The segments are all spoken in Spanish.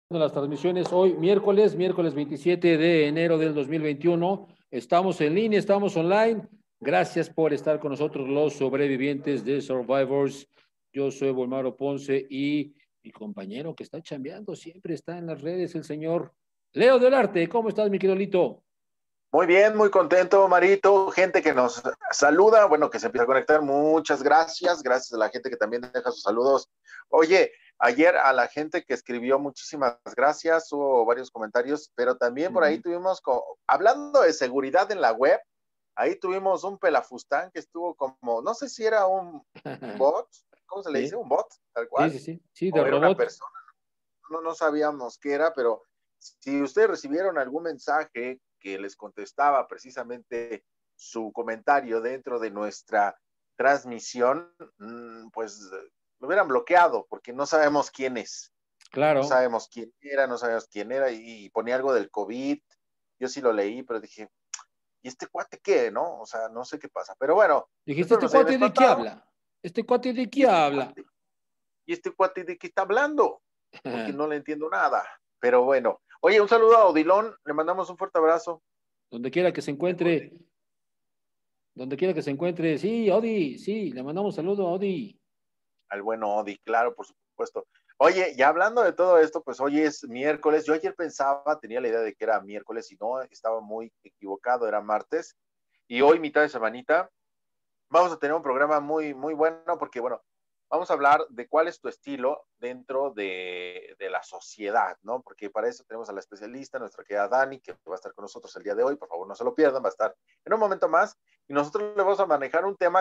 De las transmisiones hoy, miércoles 27 de enero del 2021. Estamos en línea, estamos online. Gracias por estar con nosotros, los sobrevivientes de Survivors. Yo soy Volmaro Ponce y mi compañero que está chambeando siempre está en las redes, el señor Leo del Arte. ¿Cómo estás, mi querido Lito? Muy bien, muy contento, Marito. Gente que nos saluda, bueno, que se empieza a conectar. Muchas gracias. Gracias a la gente que también deja sus saludos. Oye, ayer a la gente que escribió, muchísimas gracias. Hubo varios comentarios, pero también por ahí tuvimos, hablando de seguridad en la web, ahí tuvimos un pelafustán que estuvo como, no sé si era un bot, ¿cómo se le dice? Sí, ¿Un bot, tal sí, cual? sí, sí, sí, de O era una robot. persona, no sabíamos qué era, pero si ustedes recibieron algún mensaje que les contestaba precisamente su comentario dentro de nuestra transmisión, pues lo hubieran bloqueado porque no sabemos quién es, no Claro. sabemos quién era, no sabemos quién era y ponía algo del COVID. Yo sí lo leí, pero dije, ¿y este cuate qué? ¿No? O sea, no sé qué pasa. Pero bueno, Dijiste, espero ¿este nos hayan cuate de qué espantado. habla? ¿Este cuate de ¿Y qué este habla? cuate? ¿Y este cuate de qué está hablando? Porque no le entiendo nada. Pero bueno, oye, un saludo a Odilón, le mandamos un fuerte abrazo. Donde quiera que se encuentre, donde quiera que se encuentre. Sí, Odi, sí, le mandamos saludo a Odi. Al bueno Odi, claro, por supuesto. Oye, ya hablando de todo esto, pues hoy es miércoles. Yo ayer pensaba, tenía la idea de que era miércoles y no, estaba muy equivocado, era martes. Y hoy, mitad de semanita, vamos a tener un programa muy, muy bueno porque, bueno, vamos a hablar de cuál es tu estilo dentro de la sociedad, ¿no? Porque para eso tenemos a la especialista, nuestra querida Dani, que va a estar con nosotros el día de hoy. Por favor, no se lo pierdan, va a estar en un momento más. Y nosotros le vamos a manejar un tema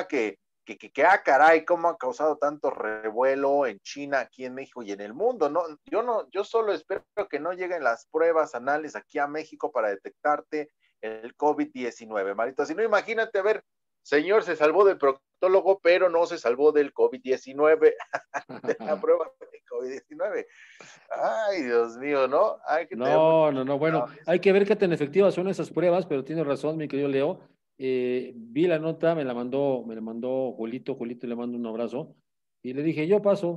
caray, cómo ha causado tanto revuelo en China, aquí en México y en el mundo, ¿no? Yo solo espero que no lleguen las pruebas anales aquí a México para detectarte el COVID-19, Marito. Si no, imagínate, a ver, señor, se salvó del proctólogo, pero no se salvó del COVID-19, de la prueba del COVID-19. Ay, Dios mío, ¿no? Hay que tener mucho No, no, no. Bueno, cuidado en hay eso. que ver qué tan efectivas son esas pruebas, pero tienes razón, mi querido Leo. Vi la nota, me la mandó Julito le mando un abrazo. Y le dije,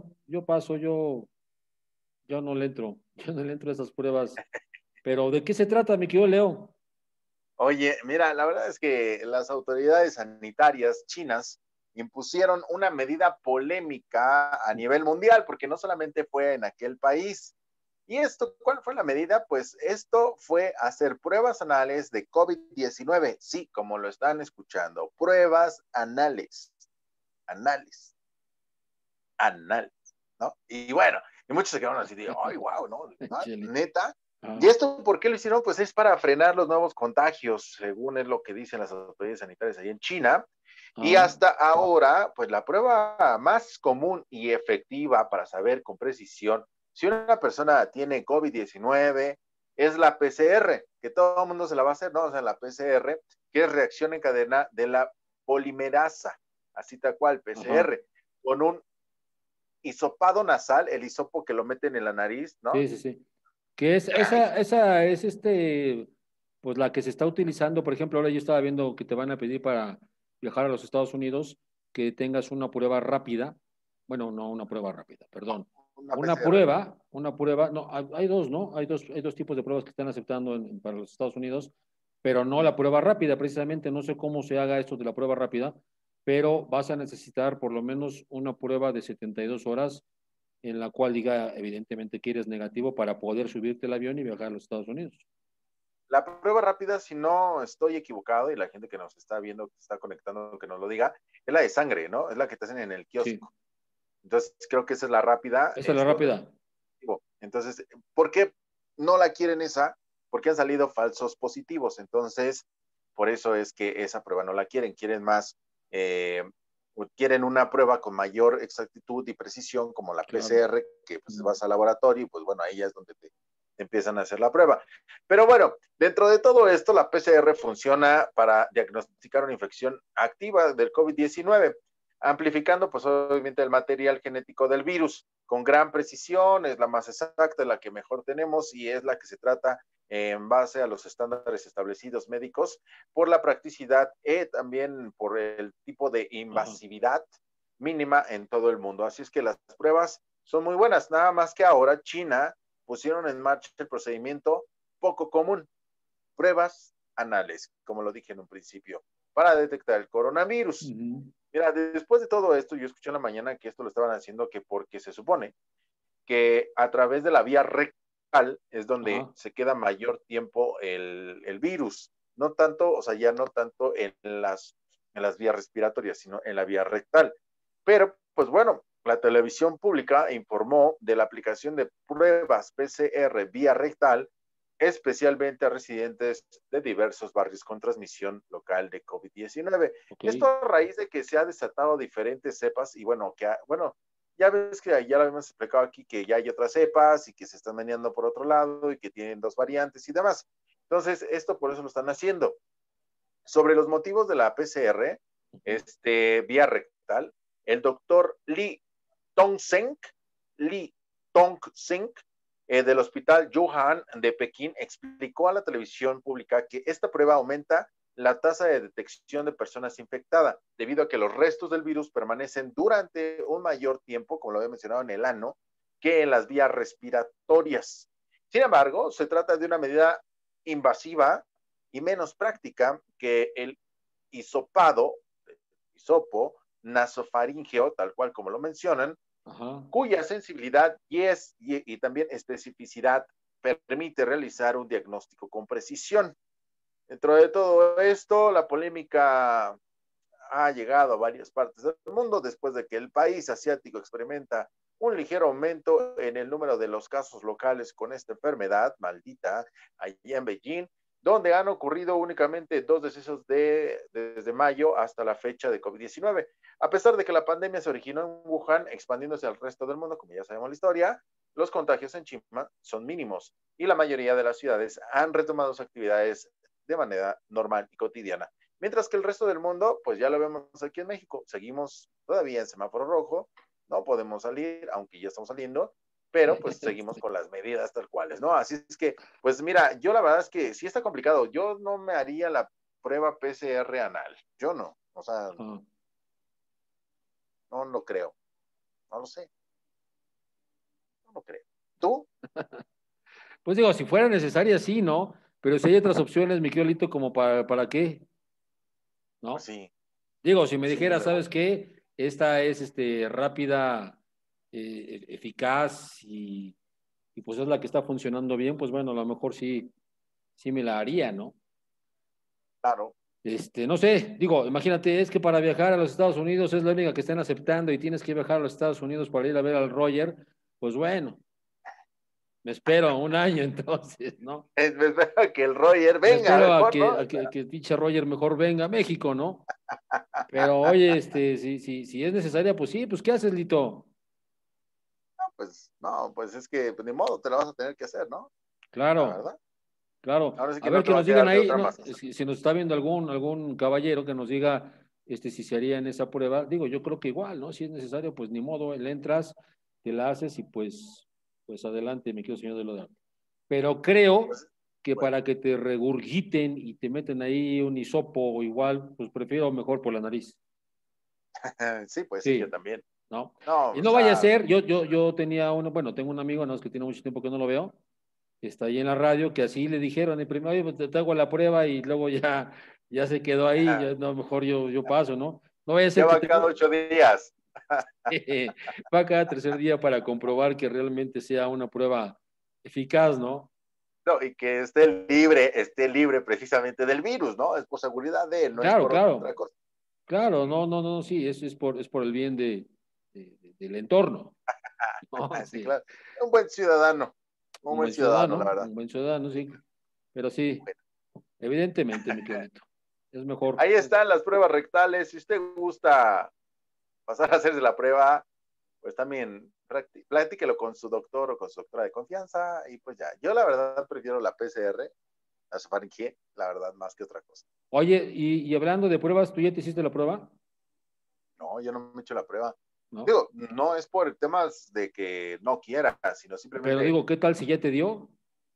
yo no le entro, yo no le entro a esas pruebas. Pero ¿de qué se trata, mi querido Leo? Oye, mira, la verdad es que las autoridades sanitarias chinas impusieron una medida polémica a nivel mundial, porque no solamente fue en aquel país. ¿Y esto, cuál fue la medida? Pues esto fue hacer pruebas anales de COVID-19. Sí, como lo están escuchando, pruebas anales, anales, anales, ¿no? Y bueno, y muchos se quedaron así de, ay, wow, ¿no? Chile. Neta. Ah, ¿Y esto por qué lo hicieron? Pues es para frenar los nuevos contagios, según es lo que dicen las autoridades sanitarias ahí en China. Y ah, hasta ahora, pues la prueba más común y efectiva para saber con precisión si una persona tiene COVID-19 es la PCR, que todo el mundo se la va a hacer, ¿no? O sea, la PCR, que es reacción en cadena de la polimerasa, así tal cual, ajá. PCR, con un hisopado nasal, el hisopo que lo meten en la nariz, ¿no? Sí, sí, sí. Que es, Caray. esa es pues la que se está utilizando, por ejemplo, ahora yo estaba viendo que te van a pedir para viajar a los Estados Unidos que tengas una prueba rápida, bueno, no una prueba rápida, perdón, Una PCR. una prueba, no, hay dos, ¿no? Hay dos tipos de pruebas que están aceptando para los Estados Unidos, pero no la prueba rápida, precisamente, no sé cómo se haga esto de la prueba rápida, pero vas a necesitar por lo menos una prueba de 72 horas en la cual diga evidentemente que eres negativo para poder subirte al avión y viajar a los Estados Unidos. La prueba rápida, si no estoy equivocado, y la gente que nos está viendo, que está conectando, que nos lo diga, es la de sangre, ¿no? Es la que te hacen en el Sí, kiosco. Entonces, creo que esa es la rápida, esa es la donde rápida. entonces, ¿por qué no la quieren esa? Porque han salido falsos positivos. Entonces, por eso es que esa prueba no la quieren. Quieren más, eh, quieren una prueba con mayor exactitud y precisión, como la Claro. PCR, que pues vas al laboratorio y pues bueno, ahí ya es donde te empiezan a hacer la prueba. Pero bueno, dentro de todo esto, la PCR funciona para diagnosticar una infección activa del COVID-19, amplificando pues obviamente el material genético del virus con gran precisión, es la más exacta, la que mejor tenemos y es la que se trata en base a los estándares establecidos médicos por la practicidad y también por el tipo de Ajá. invasividad mínima en todo el mundo. Así es que las pruebas son muy buenas, nada más que ahora China pusieron en marcha el procedimiento poco común, pruebas anales, como lo dije en un principio, para detectar el coronavirus. Mira, después de todo esto, yo escuché en la mañana que esto lo estaban haciendo que porque se supone que a través de la vía rectal es donde se queda mayor tiempo el virus. No tanto, o sea, ya no tanto en las vías respiratorias, sino en la vía rectal. Pero, pues bueno, la televisión pública informó de la aplicación de pruebas PCR vía rectal, especialmente a residentes de diversos barrios con transmisión local de COVID-19. Esto a raíz de que se ha desatado diferentes cepas y bueno, ya ves que ya lo habíamos explicado aquí que ya hay otras cepas y que se están meneando por otro lado y que tienen 2 variantes y demás. Entonces, esto por eso lo están haciendo. Sobre los motivos de la PCR, vía rectal, el doctor Lee Tong-seng, del Hospital Wuhan de Pekín, explicó a la televisión pública que esta prueba aumenta la tasa de detección de personas infectadas, debido a que los restos del virus permanecen durante un mayor tiempo, como lo había mencionado, en el ano, que en las vías respiratorias. Sin embargo, se trata de una medida invasiva y menos práctica que el hisopo nasofaríngeo, tal cual como lo mencionan, cuya sensibilidad y también especificidad permite realizar un diagnóstico con precisión. Dentro de todo esto, la polémica ha llegado a varias partes del mundo después de que el país asiático experimenta un ligero aumento en el número de los casos locales con esta enfermedad maldita allí en Beijing, donde han ocurrido únicamente 2 decesos desde mayo hasta la fecha de COVID-19. A pesar de que la pandemia se originó en Wuhan, expandiéndose al resto del mundo, como ya sabemos la historia, los contagios en China son mínimos y la mayoría de las ciudades han retomado sus actividades de manera normal y cotidiana. Mientras que el resto del mundo, pues ya lo vemos aquí en México, seguimos todavía en semáforo rojo, no podemos salir, aunque ya estamos saliendo, pero pues seguimos con las medidas tal cuales, ¿no? Así es que, pues mira, yo la verdad es que sí está complicado, yo no me haría la prueba PCR anal, yo no, o sea, no lo creo, no lo sé, no lo creo. ¿Tú? Pues digo, si fuera necesaria, sí, ¿no? Pero si hay otras opciones, mi querido Lito, como para qué, Pues ¿no? sí, Digo, si me pues sí, dijera, mejor. ¿sabes qué? Esta es rápida, eficaz y pues es la que está funcionando bien, pues bueno, a lo mejor sí me la haría, ¿no? Claro. No sé, digo, imagínate, es que para viajar a los Estados Unidos es la única que están aceptando y tienes que viajar a los Estados Unidos para ir a ver al Roger, pues bueno, me espero un año entonces, ¿no? Me espero que el Roger Me venga, espero mejor, ¿no? que el pinche Roger mejor venga a México, ¿no? Pero oye, si es necesaria, pues sí, pues ¿qué haces, Lito? Pues no, pues es que pues, ni modo, te la vas a tener que hacer, ¿no? La Claro, verdad. claro. Ahora sí A que ver no te que va nos a digan quedar de ahí, otra ¿no? más que hacer. Si nos está viendo algún caballero que nos diga si se haría en esa prueba. Digo, yo creo que igual, ¿no? Si es necesario, pues ni modo, le entras, te la haces y pues adelante, mi querido señor de Loda. Pero creo Pues, que bueno, para que te regurgiten y te meten ahí un hisopo o igual, pues prefiero mejor por la nariz. sí, pues sí, yo Sí, también. ¿no? No, Y o no vaya a sea, ser, yo tenía uno, bueno, tengo un amigo, no es que tiene mucho tiempo que no lo veo, que está ahí en la radio, que así le dijeron, el primero, oye, pues, te hago la prueba y luego ya se quedó ahí, ya, no, mejor yo paso, ¿no? No vaya a ser ya que va te cada 8 días. va cada tercer día para comprobar que realmente sea una prueba eficaz, ¿no? No, y que esté libre precisamente del virus, ¿no? Es por seguridad de él, no es Claro, por otra claro, cosa. claro, no, sí, es por el bien del entorno, ¿no? Sí, Sí, claro. Un buen ciudadano, la verdad. un buen ciudadano, sí, pero sí, Bueno, evidentemente, mi querido, es mejor. ahí están las pruebas rectales. Si usted gusta pasar a hacerse la prueba, pues también platíquelo con su doctor o con su doctora de confianza y pues ya. Yo la verdad prefiero la PCR, la faringe, la verdad, más que otra cosa. Oye, y hablando de pruebas, ¿tú ya te hiciste la prueba? No, yo no me he hecho la prueba. ¿No? Digo, no es por temas de que no quiera, sino Pero simplemente, digo, ¿qué tal si ya te dio?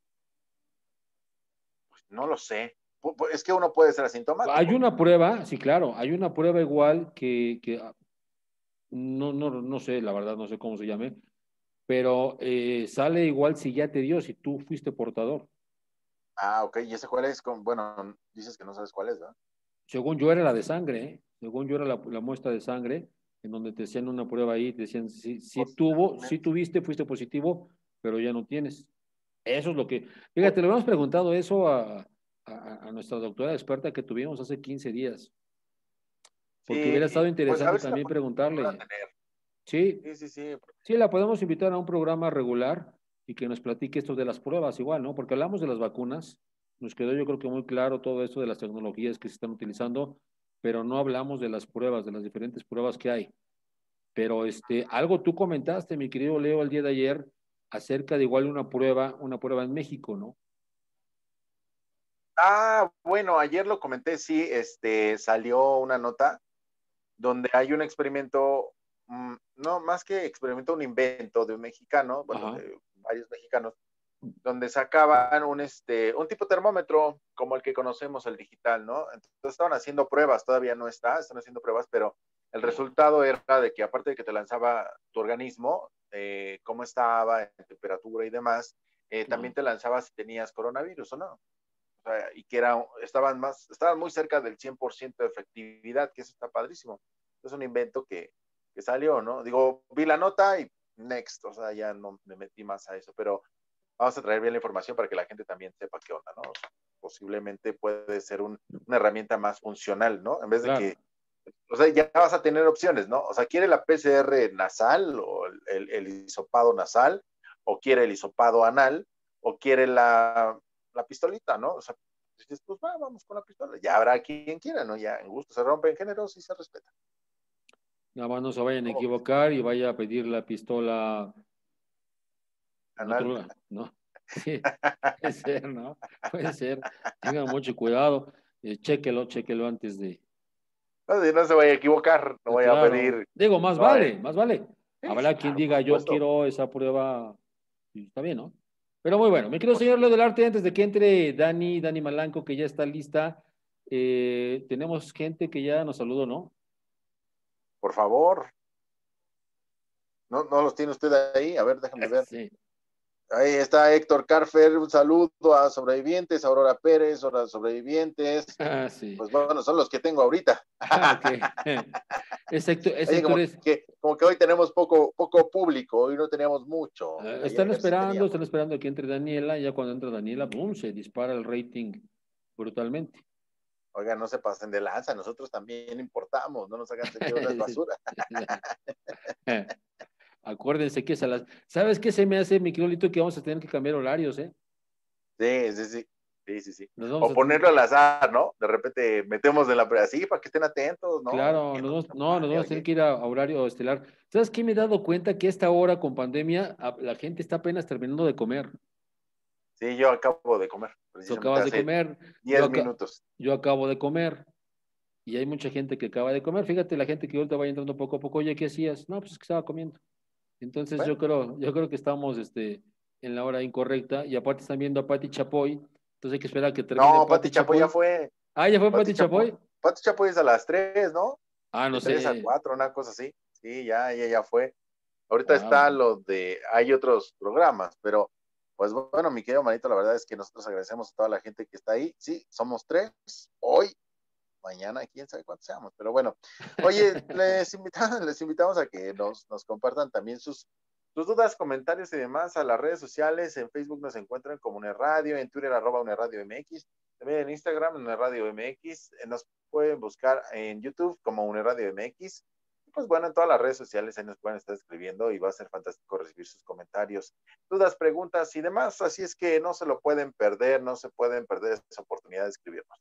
pues, no lo sé. Es que uno puede ser Hay asintomático. una prueba, sí, claro, hay una prueba igual que no sé, la verdad, no sé cómo se llame, pero sale igual si ya te dio, si tú fuiste portador. Ah, ok. ¿Y ese cuál es? Bueno, dices que no sabes cuál es, ¿verdad? Según yo era la de sangre, ¿eh? Según yo era la muestra de sangre, en donde te hacían una prueba ahí, te decían si Posiblemente. tuviste, fuiste positivo, pero ya no tienes. Eso es lo que, fíjate, le habíamos preguntado eso a nuestra doctora experta que tuvimos hace 15 días, porque hubiera estado Sí, pues a interesante ver si la también podemos volver a preguntarle. tener. Sí, Sí, sí, sí. sí, la podemos invitar a un programa regular y que nos platique esto de las pruebas igual, ¿no? Porque hablamos de las vacunas, nos quedó yo creo que muy claro todo esto de las tecnologías que se están utilizando, pero no hablamos de las pruebas, de las diferentes pruebas que hay. Pero algo tú comentaste, mi querido Leo, el día de ayer, acerca de igual una prueba en México, ¿no? Ah, bueno, ayer lo comenté, sí, salió una nota donde hay un experimento, no más que experimento, un invento de un mexicano, bueno, Ajá. de varios mexicanos, donde sacaban un tipo termómetro como el que conocemos, el digital, ¿no? Entonces estaban haciendo pruebas, todavía no están haciendo pruebas, pero el resultado era de que aparte de que te lanzaba tu organismo, cómo estaba en temperatura y demás, Ajá. también te lanzaba si tenías coronavirus o no. O sea, y que estaban muy cerca del 100% de efectividad, que eso está padrísimo. Es un invento que salió, ¿no? Digo, vi la nota y next, o sea, ya no me metí más a eso, pero vamos a traer bien la información para que la gente también sepa qué onda, ¿no? O sea, posiblemente puede ser una herramienta más funcional, ¿no? En vez de Claro. que, o sea, ya vas a tener opciones, ¿no? O sea, ¿quiere la PCR nasal o el hisopado nasal? ¿O quiere el hisopado anal? ¿O quiere la pistolita, ¿no? O sea, dices, pues vamos con la pistola. Ya habrá quien quiera, ¿no? Ya en gusto se rompen géneros y se respeta. Nada más no se vayan a ¿Cómo ves? equivocar y vaya a pedir la pistola en otro Anal. lugar, ¿no? Sí, puede ser, ¿no? Puede ser. Tengan mucho cuidado. Chéquelo antes de. No, si no se vaya a equivocar, no vaya a Claro. pedir. Digo, más No, vale, más vale. sí, sí, Habrá quien claro, por diga, yo supuesto. quiero esa prueba. Y está bien, ¿no? Pero muy bueno. Mi querido Por señor Leo supuesto. del Arte, antes de que entre Dani Malanco, que ya está lista, tenemos gente que ya nos saludó, ¿no? Por favor. ¿No, no los tiene usted ahí? A ver, déjame ver. Sí. Ahí está Héctor Carfer, un saludo a sobrevivientes, Aurora Pérez, a sobrevivientes. Ah, sí. Pues bueno, son los que tengo ahorita. Ah, ok. Ese Oye, Héctor es. como que hoy tenemos poco público, hoy no teníamos mucho. Ayer sí Están teníamos. esperando que entre Daniela, y ya cuando entra Daniela, boom, se dispara el rating brutalmente. Oigan, no se pasen de lanza, nosotros también importamos, no nos hagan sentir unas basura. Acuérdense que ¿Sabes qué se me hace, mi querido Lito, que vamos a tener que cambiar horarios, ¿eh? Sí, sí, sí. Sí, sí, sí. Nos vamos O a tener ponerlo al azar, ¿no? De repente metemos de la así para que estén atentos, ¿no? Claro, Viendo qué no, nos sale, vamos a tener oye. que ir a horario estelar. ¿Sabes qué? Me he dado cuenta que a esta hora con pandemia la gente está apenas terminando de comer. Sí, yo acabo de comer, Tú precisamente acabas de hace comer, 10 minutos. yo acabo de comer y hay mucha gente que acaba de comer. Fíjate, la gente que ahorita va entrando poco a poco, oye, ¿qué hacías? No, pues es que estaba comiendo. Entonces Bueno, yo creo que estamos en la hora incorrecta y aparte están viendo a Pati Chapoy, entonces hay que esperar a que termine no, Pati Pati Chapoy ya Chapoy. fue. Ah, ¿ya fue Pati Pati Chapoy, Chapoy? Pati Chapoy es a las 3, ¿no? Ah, no De 3 a sé. 4, una cosa así. Sí, ya fue. Ahorita está Wow. lo de, hay otros programas, pero pues bueno, mi querido Manito, la verdad es que nosotros agradecemos a toda la gente que está ahí. Sí, somos 3 hoy, mañana, quién sabe cuántos seamos, pero bueno. Oye, les invitamos a que nos compartan también sus dudas, comentarios y demás a las redes sociales. En Facebook nos encuentran como UNERradio, en Twitter @UNERradio MX, también en Instagram UNERradio MX, nos pueden buscar en YouTube como UNERradio MX. Pues bueno, en todas las redes sociales ahí nos pueden estar escribiendo y va a ser fantástico recibir sus comentarios, dudas, preguntas y demás. Así es que no se lo pueden perder, no se pueden perder esa oportunidad de escribirnos.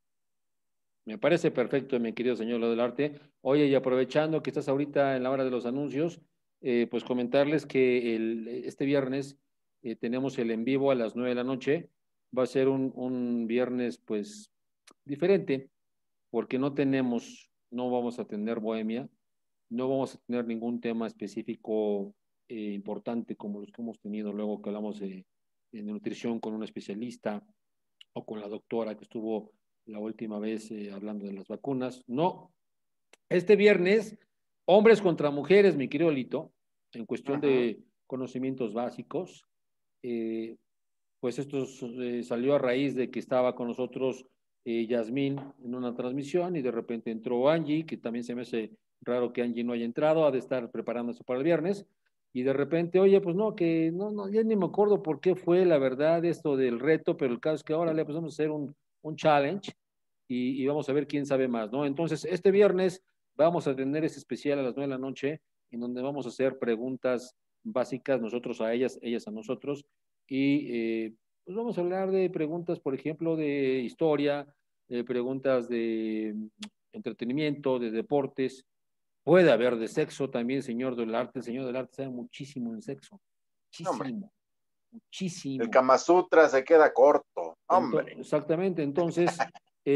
Me parece perfecto, mi querido señor Lo del Arte. Oye, y aprovechando que estás ahorita en la hora de los anuncios, pues comentarles que este viernes tenemos el en vivo a las 9 de la noche. Va a ser un viernes, pues, diferente, porque no vamos a tener bohemia, no vamos a tener ningún tema específico importante como los que hemos tenido luego que hablamos de nutrición con un especialista o con la doctora que estuvo la última vez hablando de las vacunas. No, este viernes, hombres contra mujeres, mi querido Lito, en cuestión Uh -huh. conocimientos básicos. Pues esto salió a raíz de que estaba con nosotros Yasmín en una transmisión y de repente entró Angie, que también se me hace raro que Angie no haya entrado, ha de estar preparándose para el viernes, y de repente, oye, pues no, que no, ya ni me acuerdo por qué fue la verdad esto del reto, pero el caso es que ahora le empezamos a hacer un challenge y vamos a ver quién sabe más, ¿no? Entonces, este viernes vamos a tener este especial a las 9 de la noche, en donde vamos a hacer preguntas básicas, nosotros a ellas, ellas a nosotros, y pues vamos a hablar de preguntas, por ejemplo, de historia, preguntas de entretenimiento, de deportes. Puede haber de sexo también, señor del arte. El señor del arte sabe muchísimo en sexo. Hombre, Muchísimo, el muchísimo. Kama Sutra se queda corto. Hombre, Exactamente. Entonces,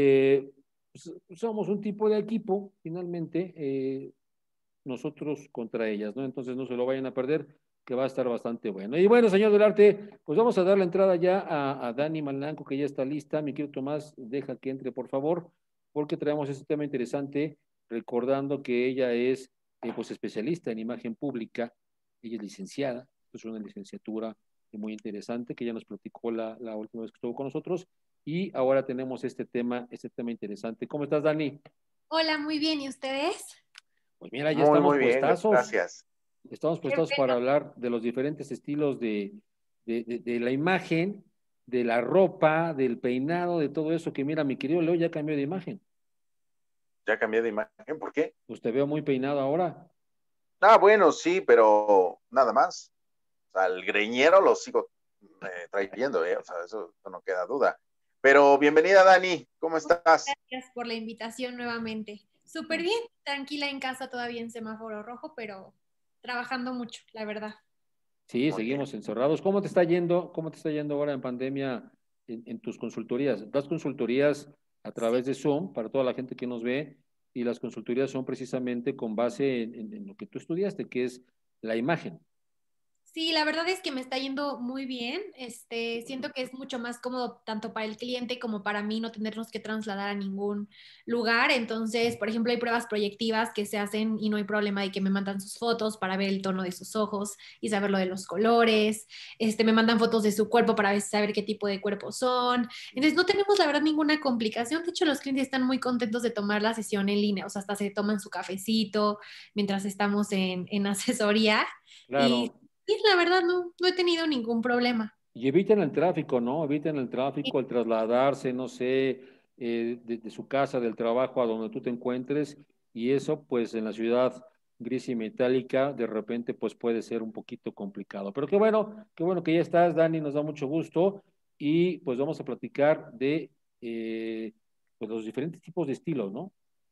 somos un tipo de equipo, finalmente, nosotros contra ellas, ¿no? Entonces no se lo vayan a perder, que va a estar bastante bueno. Y bueno, señor del arte, pues vamos a dar la entrada ya a Dani Malanco, que ya está lista. Mi querido Tomás, deja que entre, por favor, porque traemos este tema interesante, recordando que ella es, pues, especialista en imagen pública. Ella es licenciada, es una licenciatura muy interesante, que ya nos platicó la última vez que estuvo con nosotros, y ahora tenemos este tema interesante. ¿Cómo estás, Dani? Hola, muy bien. ¿Y ustedes? Pues mira, ya muy, estamos muy bien, puestazos. gracias. Estamos Qué puestos para bueno. hablar de los diferentes estilos de la imagen, de la ropa, del peinado, de todo eso, que mira, mi querido Leo ya cambió de imagen. Ya cambié de imagen, ¿por qué? Pues te veo muy peinado ahora. Ah, bueno, sí, pero nada más. O sea, el greñero lo sigo trayendo, ¿eh? O sea, eso no queda duda. Pero bienvenida, Dani, ¿cómo estás? Gracias por la invitación nuevamente. Súper bien, tranquila en casa todavía en semáforo rojo, pero trabajando mucho, la verdad. Sí, Muy bien. seguimos encerrados. ¿Cómo te está yendo? ¿Cómo te está yendo ahora en pandemia en tus consultorías? Das consultorías a Sí. través de Zoom para toda la gente que nos ve y las consultorías son precisamente con base en lo que tú estudiaste, que es la imagen. Sí, la verdad es que me está yendo muy bien. Siento que es mucho más cómodo tanto para el cliente como para mí no tenernos que trasladar a ningún lugar. Entonces, por ejemplo, hay pruebas proyectivas que se hacen y no hay problema de que me mandan sus fotos para ver el tono de sus ojos y saber lo de los colores. Me mandan fotos de su cuerpo para saber qué tipo de cuerpo son. Entonces, no tenemos la verdad ninguna complicación. De hecho, los clientes están muy contentos de tomar la sesión en línea. O sea, hasta se toman su cafecito mientras estamos en asesoría. Y Claro. sí, la verdad no he tenido ningún problema. Y eviten el tráfico, ¿no? Eviten el tráfico, el trasladarse, no sé, de su casa, del trabajo a donde tú te encuentres. Y eso, pues, en la ciudad gris y metálica, de repente, pues, puede ser un poquito complicado. Pero qué bueno que ya estás, Dani, nos da mucho gusto. Y pues vamos a platicar de pues, los diferentes tipos de estilos, ¿no?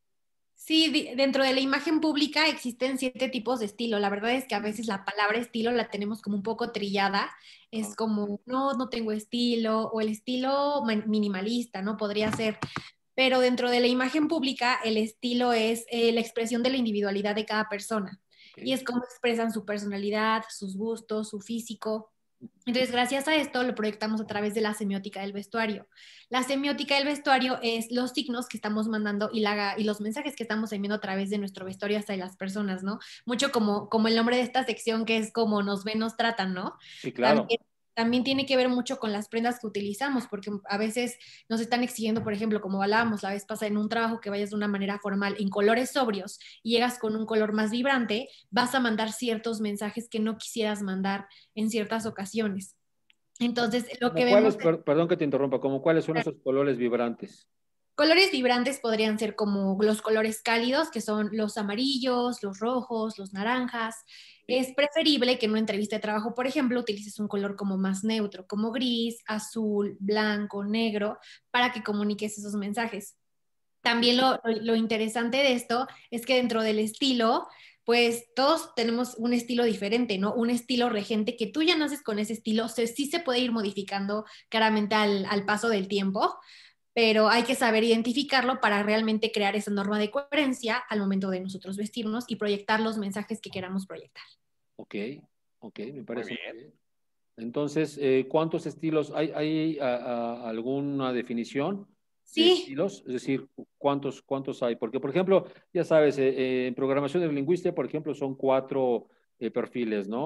Sí, dentro de la imagen pública existen 7 tipos de estilo. La verdad es que a veces la palabra estilo la tenemos como un poco trillada. Es Ajá. como, no tengo estilo, o el estilo minimalista, ¿no? Podría ser. Pero dentro de la imagen pública, el estilo es la expresión de la individualidad de cada persona. Ok. Y es cómo expresan su personalidad, sus gustos, su físico. Entonces, gracias a esto lo proyectamos a través de la semiótica del vestuario. La semiótica del vestuario es los signos que estamos mandando y los mensajes que estamos enviando a través de nuestro vestuario hacia las personas, ¿no? Mucho como el nombre de esta sección, que es como nos ven, nos tratan, ¿no? Sí, claro. También, también tiene que ver mucho con las prendas que utilizamos, porque a veces nos están exigiendo, por ejemplo, como hablábamos la vez pasada, en un trabajo que vayas de una manera formal, en colores sobrios, y llegas con un color más vibrante, vas a mandar ciertos mensajes que no quisieras mandar en ciertas ocasiones. Entonces, lo que ¿Como vemos cuáles, perdón que te interrumpa, como cuáles son esos colores vibrantes? colores vibrantes podrían ser como los colores cálidos, que son los amarillos, los rojos, los naranjas. Sí. Es preferible que en una entrevista de trabajo, por ejemplo, utilices un color como más neutro, como gris, azul, blanco, negro, para que comuniques esos mensajes. También lo interesante de esto es que dentro del estilo, pues todos tenemos un estilo diferente, ¿no? Un estilo regente que tú ya naces con ese estilo, sí se puede ir modificando claramente al paso del tiempo, pero hay que saber identificarlo para realmente crear esa norma de coherencia al momento de nosotros vestirnos y proyectar los mensajes que queramos proyectar. Ok, ok, me Muy parece muy bien. bien. Entonces, ¿cuántos estilos? ¿Hay alguna definición de Sí, estilos? Es decir, ¿cuántos hay? Porque, por ejemplo, ya sabes, en programación de lingüística, por ejemplo, son cuatro perfiles, ¿no?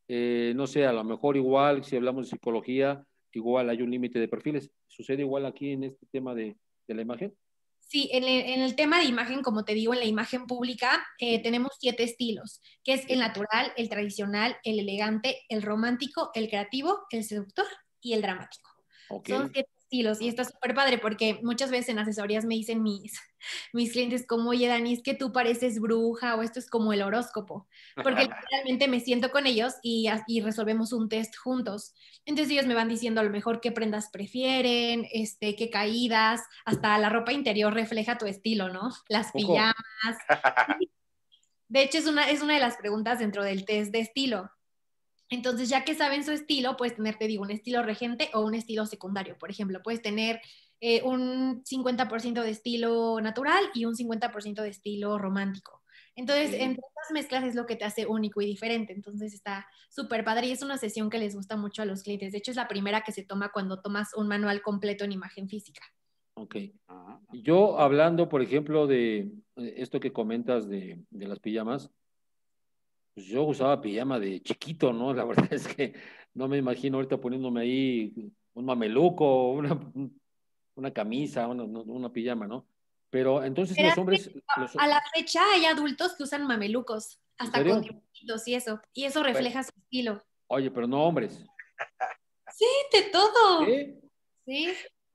no sé, a lo mejor igual, si hablamos de psicología, igual hay un límite de perfiles. ¿Sucede igual aquí en este tema de la imagen? Sí, en el tema de imagen, como te digo, en la imagen pública tenemos 7 estilos, que es el natural, el tradicional, el elegante, el romántico, el creativo, el seductor y el dramático. Ok. Son 7 estilos y está súper padre porque muchas veces en asesorías me dicen mis clientes como, oye, Dani, es que tú pareces bruja o esto es como el horóscopo, porque literalmente me siento con ellos y resolvemos un test juntos. Entonces ellos me van diciendo a lo mejor qué prendas prefieren, qué caídas, hasta la ropa interior refleja tu estilo, ¿no? Las Poco. pijamas. De hecho, es una de las preguntas dentro del test de estilo. Entonces, ya que saben su estilo, puedes tener, te digo, un estilo regente o un estilo secundario. Por ejemplo, puedes tener un 50% de estilo natural y un 50% de estilo romántico. Entonces, Ok. entre estas mezclas es lo que te hace único y diferente. Entonces, está súper padre y es una sesión que les gusta mucho a los clientes. De hecho, es la primera que se toma cuando tomas un manual completo en imagen física. Ok. Yo hablando, por ejemplo, de esto que comentas de las pijamas, pues yo usaba pijama de chiquito, ¿no? La verdad es que no me imagino ahorita poniéndome ahí un mameluco, una camisa, una pijama, ¿no? Pero entonces Pero los hombres, a la fecha hay adultos que usan mamelucos, ¿en hasta con serio? dibujitos y eso Pe- refleja su estilo. Oye, pero no hombres. Sí, de todo. ¿Sí? Sí,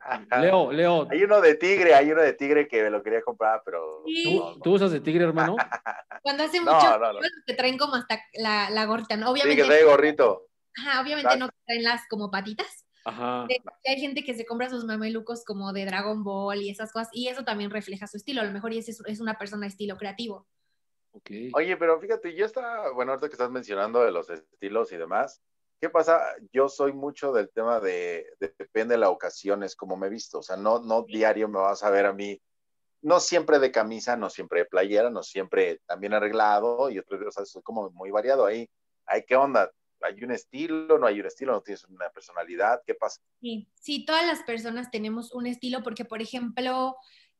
Leo, Hay uno de tigre que me lo quería comprar, pero sí. no, ¿tú usas de tigre, hermano? Cuando hace mucho no, no, frío, no. los que traen como hasta la gorrita, ¿no? Sí, que trae gorrito. Ajá, obviamente no Exacto. traen las como patitas. Ajá. Hay gente que se compra sus mamelucos como de Dragon Ball y esas cosas, y eso también refleja su estilo. A lo mejor y ese es una persona de estilo creativo. Ok. Oye, pero fíjate, yo estaba, bueno, ahorita que estás mencionando de los estilos y demás, ¿qué pasa? Yo soy mucho del tema depende de la ocasión, es como me he visto, o sea, no diario me vas a ver a mí, no siempre de camisa, no siempre de playera, no siempre también arreglado, y otros días, o sea, soy como muy variado ahí. ¿Hay qué onda? ¿Hay un estilo? ¿No hay un estilo? ¿No tienes una personalidad? ¿Qué pasa? Sí, sí, todas las personas tenemos un estilo porque, por ejemplo,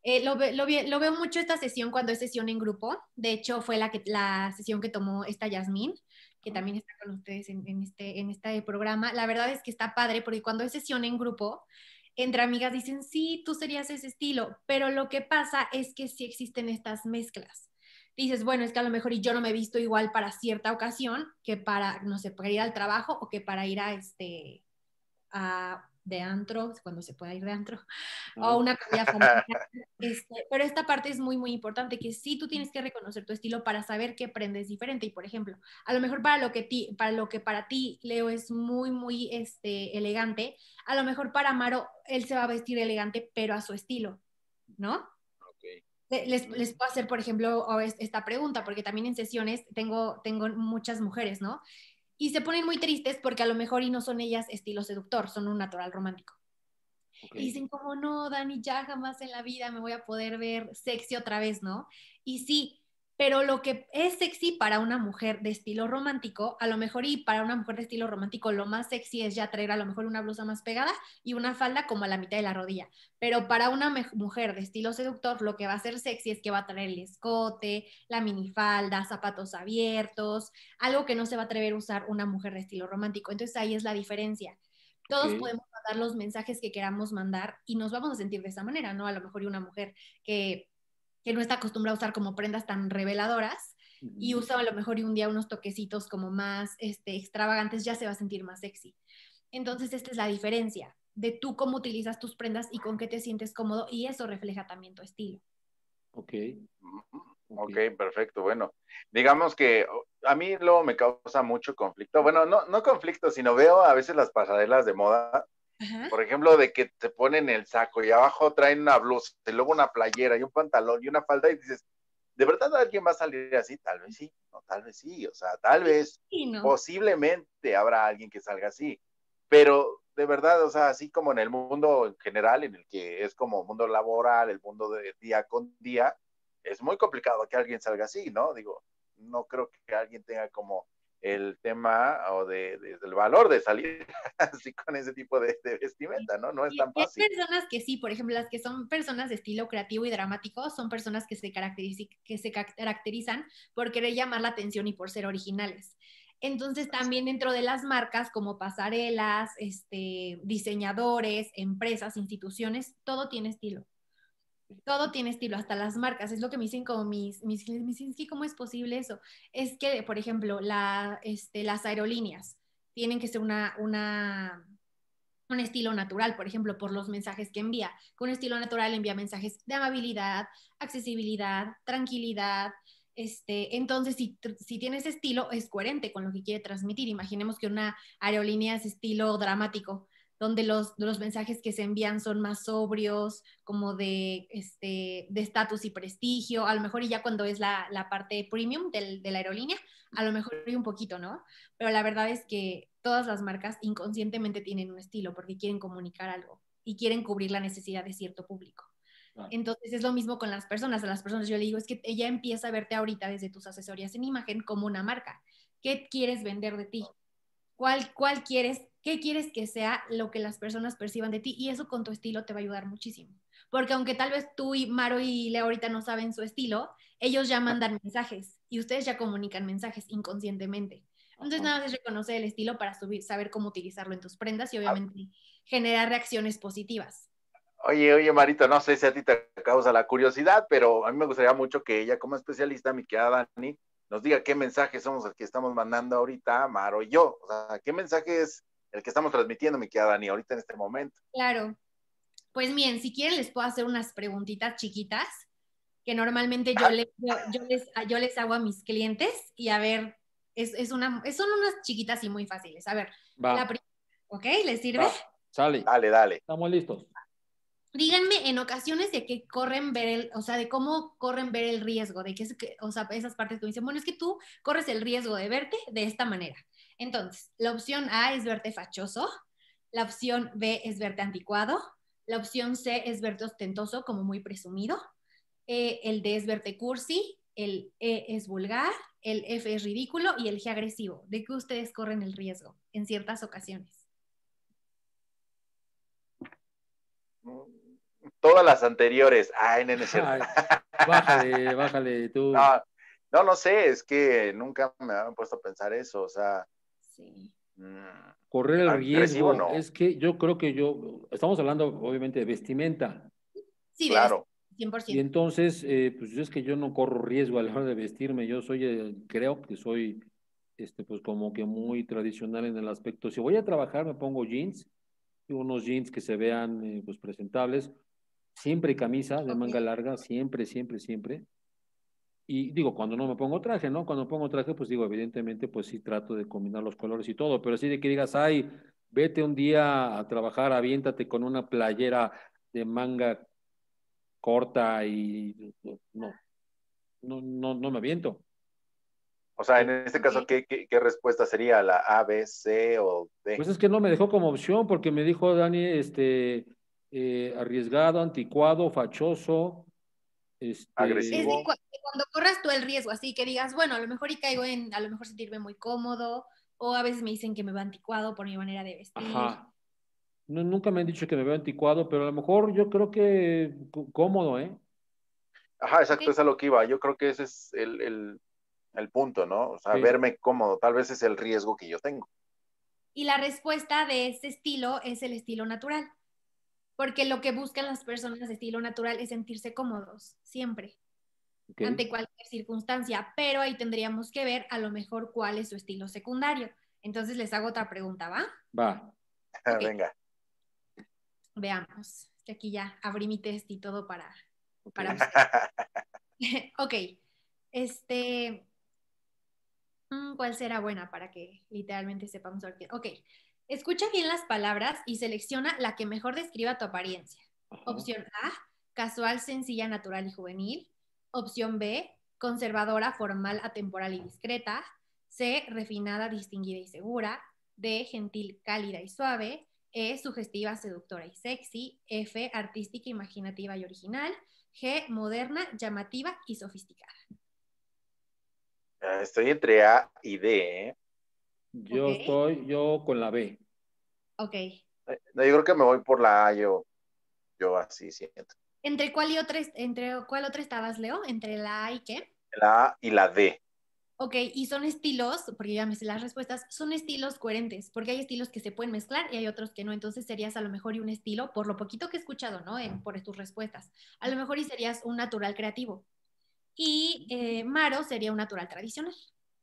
lo veo mucho esta sesión cuando es sesión en grupo. De hecho, fue la sesión que tomó esta Yasmín, que también está con ustedes en este programa. La verdad es que está padre porque cuando es sesión en grupo, entre amigas dicen, sí, tú serías ese estilo, pero lo que pasa es que sí existen estas mezclas. Dices, bueno, es que a lo mejor y yo no me he visto igual para cierta ocasión que para, no sé, para ir al trabajo o que para ir de antro, cuando se pueda ir de antro, o Ah, una comida familiar. Pero esta parte es muy, muy importante, que sí tú tienes que reconocer tu estilo para saber qué prendes diferente. Y, por ejemplo, a lo mejor para lo que para ti, Leo, es muy, muy elegante, a lo mejor para Amaro, él se va a vestir elegante, pero a su estilo, ¿no? Ok. Les puedo hacer, por ejemplo, esta pregunta, porque también en sesiones tengo muchas mujeres, ¿no? Y se ponen muy tristes porque a lo mejor y no son ellas estilo seductor, son un natural romántico. ok. Y dicen como, no, Dani, ya jamás en la vida me voy a poder ver sexy otra vez, ¿no? Y sí, pero lo que es sexy para una mujer de estilo romántico, a lo mejor y para una mujer de estilo romántico, lo más sexy es ya traer a lo mejor una blusa más pegada y una falda como a la mitad de la rodilla. Pero para una mujer de estilo seductor, lo que va a ser sexy es que va a traer el escote, la minifalda, zapatos abiertos, algo que no se va a atrever a usar una mujer de estilo romántico. Entonces ahí es la diferencia. Ok. Todos podemos mandar los mensajes que queramos mandar y nos vamos a sentir de esa manera, ¿no? A lo mejor y una mujer que no está acostumbrada a usar como prendas tan reveladoras y Ujú. usa a lo mejor y un día unos toquecitos como más extravagantes, ya se va a sentir más sexy. Entonces, esta es la diferencia de tú cómo utilizas tus prendas y con qué te sientes cómodo y eso refleja también tu estilo. Ok, ok. Ok, perfecto. Bueno, digamos que a mí luego me causa mucho conflicto. Bueno, no conflicto, sino veo a veces las pasarelas de moda, Ajá. por ejemplo, de que te ponen el saco y abajo traen una blusa, y luego una playera y un pantalón y una falda y dices, ¿de verdad alguien va a salir así? Tal vez sí, no, tal vez sí, o sea, tal vez, Sí, ¿no? posiblemente habrá alguien que salga así, pero de verdad, o sea, así como en el mundo en general, en el que es como mundo laboral, el mundo de día con día, es muy complicado que alguien salga así, ¿no? Digo, no creo que alguien tenga como el tema o del valor de salir así con ese tipo de vestimenta, ¿no? No es tan Y hay fácil. personas que sí, por ejemplo, las que son personas de estilo creativo y dramático, son personas que se caracterizan por querer llamar la atención y por ser originales. Entonces también dentro de las marcas como pasarelas, diseñadores, empresas, instituciones, todo tiene estilo. Todo tiene estilo, hasta las marcas. Es lo que me dicen como mis clientes. Me dicen, es que ¿cómo es posible eso? Es que, por ejemplo, las aerolíneas tienen que ser un estilo natural, por ejemplo, por los mensajes que envía. Con estilo natural envía mensajes de amabilidad, accesibilidad, tranquilidad. Entonces, si tiene ese estilo, es coherente con lo que quiere transmitir. Imaginemos que una aerolínea es estilo dramático, donde los mensajes que se envían son más sobrios, como de estatus y prestigio, a lo mejor y ya cuando es la parte premium de la aerolínea, a lo mejor un poquito, ¿no? Pero la verdad es que todas las marcas inconscientemente tienen un estilo porque quieren comunicar algo y quieren cubrir la necesidad de cierto público. Entonces es lo mismo con las personas. A las personas yo le digo, es que ella empieza a verte ahorita desde tus asesorías en imagen como una marca. ¿Qué quieres vender de ti? ¿Cuál quieres? ¿Qué quieres que sea lo que las personas perciban de ti? Y eso con tu estilo te va a ayudar muchísimo. Porque aunque tal vez tú y Maro y Leo ahorita no saben su estilo, ellos ya mandan mensajes y ustedes ya comunican mensajes inconscientemente. Entonces nada más es reconocer el estilo para saber cómo utilizarlo en tus prendas y obviamente generar reacciones positivas. Oye, Marito, no sé si a ti te causa la curiosidad, pero a mí me gustaría mucho que ella, como especialista, mi querida Dani, nos diga qué mensaje somos el que estamos mandando ahorita, Maro y yo. O sea, qué mensaje es el que estamos transmitiendo, mi querida Dani, ahorita en este momento. Claro. Pues miren, si quieren les puedo hacer unas preguntitas chiquitas que normalmente yo les hago a mis clientes y a ver, son unas chiquitas y muy fáciles. A ver, la Va, primera, ¿ok? ¿Les sirve? va, sale. Dale, dale. Estamos listos. Díganme en ocasiones de que corren ver o sea, de cómo corren ver el riesgo, o sea, esas partes que me dicen, bueno, es que tú corres el riesgo de verte de esta manera. Entonces, la opción A es verte fachoso, la opción B es verte anticuado, la opción C es verte ostentoso, como muy presumido, el D es verte cursi, el E es vulgar, el F es ridículo y el G agresivo. ¿De qué ustedes corren el riesgo en ciertas ocasiones? Todas las anteriores. Ay, no, no es cierto. Ay, bájale, bájale tú. No sé, es que nunca me habían puesto a pensar eso, o sea. Sí. Correr el Agresivo, riesgo, no. es que yo creo que estamos hablando obviamente de vestimenta. Sí, debe ser Claro. Y 100%. entonces, pues es que yo no corro riesgo a la hora de vestirme. Yo soy, creo que soy, pues como que muy tradicional en el aspecto. Si voy a trabajar, me pongo jeans, y unos jeans que se vean, pues presentables. Siempre camisa de manga Ok. larga, siempre, siempre, siempre. Y digo, cuando no me pongo traje, ¿no? Cuando me pongo traje, pues digo, evidentemente, pues sí trato de combinar los colores y todo, pero así de que digas, ay, vete un día a trabajar, aviéntate con una playera de manga corta y no me aviento. O sea, en este caso, Ok. ¿qué respuesta sería? ¿La A, B, C o D? Pues es que no me dejó como opción porque me dijo Dani, arriesgado, anticuado, fachoso, Es de Agresivo. cuando corras tú el riesgo, así que digas, bueno, a lo mejor y caigo a lo mejor sentirme muy cómodo, o a veces me dicen que me va anticuado por mi manera de vestir. ajá. No, nunca me han dicho que me veo anticuado, pero a lo mejor yo creo que cómodo, ¿eh? Ajá, Ok. exacto, es a lo que iba. Yo creo que ese es el punto, ¿no? O sea, Sí. verme cómodo, tal vez es el riesgo que yo tengo. Y la respuesta de este estilo es el estilo natural, porque lo que buscan las personas de estilo natural es sentirse cómodos, siempre, Ok, ante cualquier circunstancia, pero ahí tendríamos que ver a lo mejor cuál es su estilo secundario. Entonces les hago otra pregunta, ¿va? va. Ok, Venga. veamos. Es que aquí ya abrí mi test y todo Ok. para ustedes. Ok, este, ¿cuál será buena para que literalmente sepamos sortear? Ok, escucha bien las palabras y selecciona la que mejor describa tu apariencia. Ajá. Opción A, casual, sencilla, natural y juvenil. Opción B, conservadora, formal, atemporal y discreta. C, refinada, distinguida y segura. D, gentil, cálida y suave. E, sugestiva, seductora y sexy. F, artística, imaginativa y original. G, moderna, llamativa y sofisticada. Estoy entre A y D, ¿eh? Ok, Yo con la B. ok. No, yo creo que me voy por la A, yo así siento. Entre cuál otra estabas, Leo? ¿Entre la A y qué? La A y la D. Ok, y son estilos, porque ya me sé las respuestas, son estilos coherentes, porque hay estilos que se pueden mezclar y hay otros que no, entonces serías a lo mejor y un estilo, por lo poquito que he escuchado, ¿no? Por tus respuestas, a lo mejor y serías un natural creativo. Y Maro sería un natural tradicional.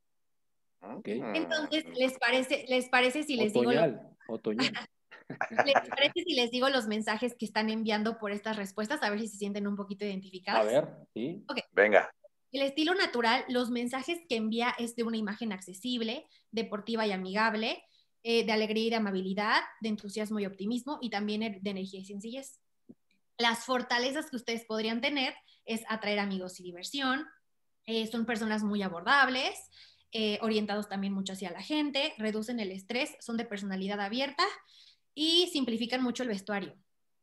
Ok. Entonces, ¿les parece si les digo Otoñal. les parece si les digo los mensajes que están enviando por estas respuestas? A ver si se sienten un poquito A identificadas. ver, sí. Ok. Venga. El estilo natural, los mensajes que envía es de una imagen accesible, deportiva y amigable, de alegría y de amabilidad, de entusiasmo y optimismo y también de energía y sencillez. Las fortalezas que ustedes podrían tener es atraer amigos y diversión, son personas muy abordables, orientados también mucho hacia la gente, reducen el estrés, son de personalidad abierta y simplifican mucho el vestuario.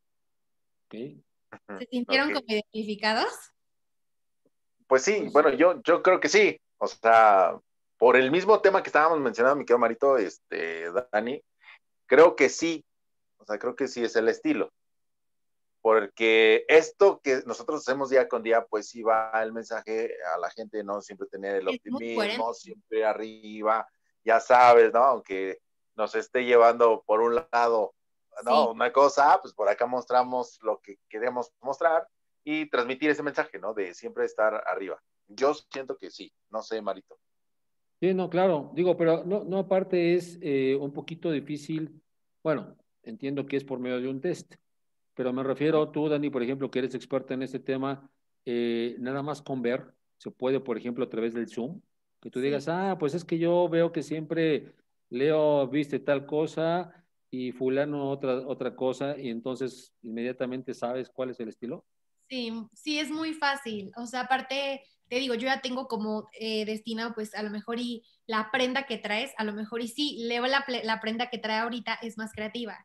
Ok. ¿Se sintieron Ok. como identificados? Pues sí, Pues, bueno, yo creo que sí. O sea, por el mismo tema que estábamos mencionando, mi querido Marito, Dani, creo que sí. O sea, creo que sí es el estilo. Porque esto que nosotros hacemos día con día, pues sí va el mensaje a la gente, ¿no? Siempre tener el Es muy coherente. optimismo, siempre arriba, ya sabes, ¿no? Aunque nos esté llevando por un lado, ¿no? Sí. Una cosa, pues por acá mostramos lo que queremos mostrar y transmitir ese mensaje, ¿no? De siempre estar arriba. Yo siento que sí, no sé, Marito. sí, no, claro. Digo, pero no, no aparte es un poquito difícil. Bueno, entiendo que es por medio de un test, pero me refiero tú, Dani, por ejemplo, que eres experta en este tema, nada más con ver, se puede, por ejemplo, a través del Zoom, que tú Sí. digas, ah, pues es que yo veo que siempre Leo viste tal cosa y fulano otra cosa, y entonces inmediatamente sabes cuál es el estilo. Sí, sí, es muy fácil. O sea, aparte, te digo, yo ya tengo como destinado, pues a lo mejor y la prenda que traes, a lo mejor y sí, Leo la prenda que trae ahorita es más creativa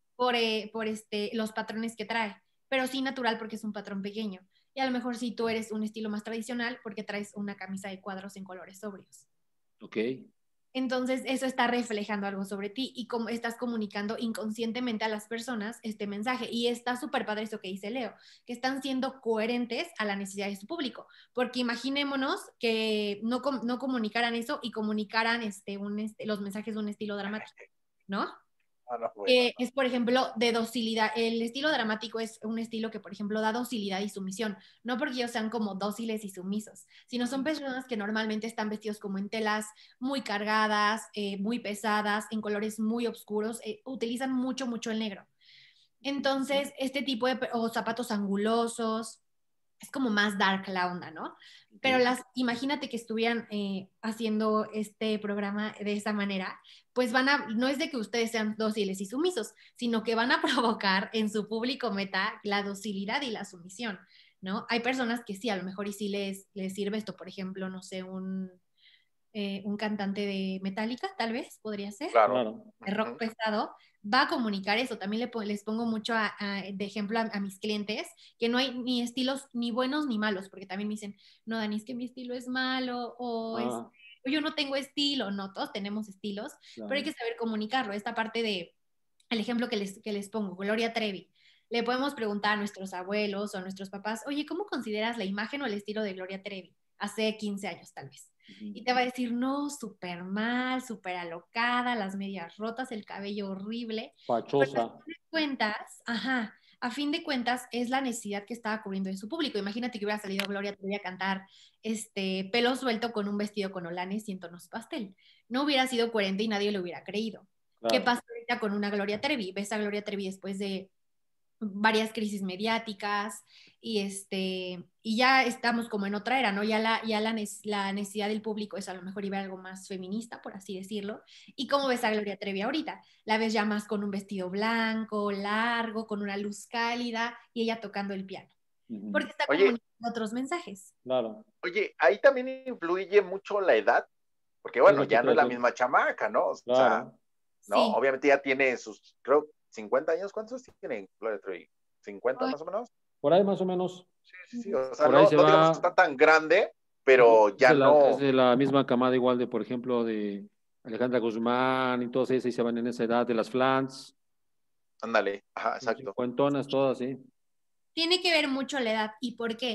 por los patrones que trae, pero sí natural porque es un patrón pequeño. Y a lo mejor sí tú eres un estilo más tradicional porque traes una camisa de cuadros en colores sobrios. Ok, Entonces, eso está reflejando algo sobre ti y como estás comunicando inconscientemente a las personas este mensaje. Y está súper padre eso que dice Leo, que están siendo coherentes a la necesidad de su público. Porque imaginémonos que no comunicaran eso y comunicaran los mensajes de un estilo dramático, ¿no? Ah, no, bueno, no. Es, por ejemplo, de docilidad. El estilo dramático es un estilo que, por ejemplo, da docilidad y sumisión. No porque ellos sean como dóciles y sumisos, sino son personas que normalmente están vestidos como en telas muy cargadas, muy pesadas, en colores muy oscuros, utilizan mucho, mucho el negro. Entonces, este tipo o zapatos angulosos, es como más dark la onda, ¿no? Pero ok. imagínate que estuvieran haciendo este programa de esa manera, pues no es de que ustedes sean dóciles y sumisos, sino que van a provocar en su público meta la docilidad y la sumisión, ¿no? Hay personas que sí, a lo mejor y sí les sirve esto, por ejemplo, no sé, un cantante de Metallica, tal vez, podría ser, Claro. Claro. de rock pesado, va a comunicar eso. También les pongo mucho de ejemplo a mis clientes, que no hay ni estilos ni buenos ni malos, porque también me dicen, no, Dani, es que mi estilo es malo, Ah, o yo no tengo estilo. No, todos tenemos estilos, pero hay claro. que saber comunicarlo. Esta parte el ejemplo que les pongo, Gloria Trevi. Le podemos preguntar a nuestros abuelos o a nuestros papás, oye, ¿cómo consideras la imagen o el estilo de Gloria Trevi? Hace 15 años, tal vez. Ujú. Y te va a decir, no, súper mal, súper alocada, las medias rotas, el cabello horrible. Pero a Fachosa. fin de cuentas, ajá, a fin de cuentas es la necesidad que estaba cubriendo de su público. Imagínate que hubiera salido Gloria Trevi a cantar pelo suelto con un vestido con olanes y en tonos pastel. No hubiera sido coherente y nadie lo hubiera creído. ¿Qué Claro. pasa ahorita con una Gloria Trevi? Ves a Gloria Trevi después de varias crisis mediáticas y ya estamos como en otra era, ¿no? La necesidad del público es a lo mejor ir a ver algo más feminista, por así decirlo. ¿Y cómo ves a Gloria Trevi ahorita? La ves ya más con un vestido blanco, largo, con una luz cálida y ella tocando el piano, Ujú. porque está Oye, comunicando otros mensajes. Claro. oye, ahí también influye mucho la edad, porque Es bueno, lo que ya te no iba a es la decir. misma chamaca, ¿no? O sea, Claro. ¿no? Sí. Obviamente ya tiene sus, creo, 50 años. ¿Cuántos tiene Gloria Trevi? ¿50 Ay, más o menos? Por ahí más o menos. Sí, sí, sí. O sea, Por ahí no, se no digamos que va. está tan grande, Es pero ya es no. de la misma camada igual de, por ejemplo, de Alejandra Guzmán y todas esas, y se van en esa edad de las Flans, Ándale, ajá, son exacto. cincuentonas todas, sí. tiene que ver mucho la edad. ¿Y por qué?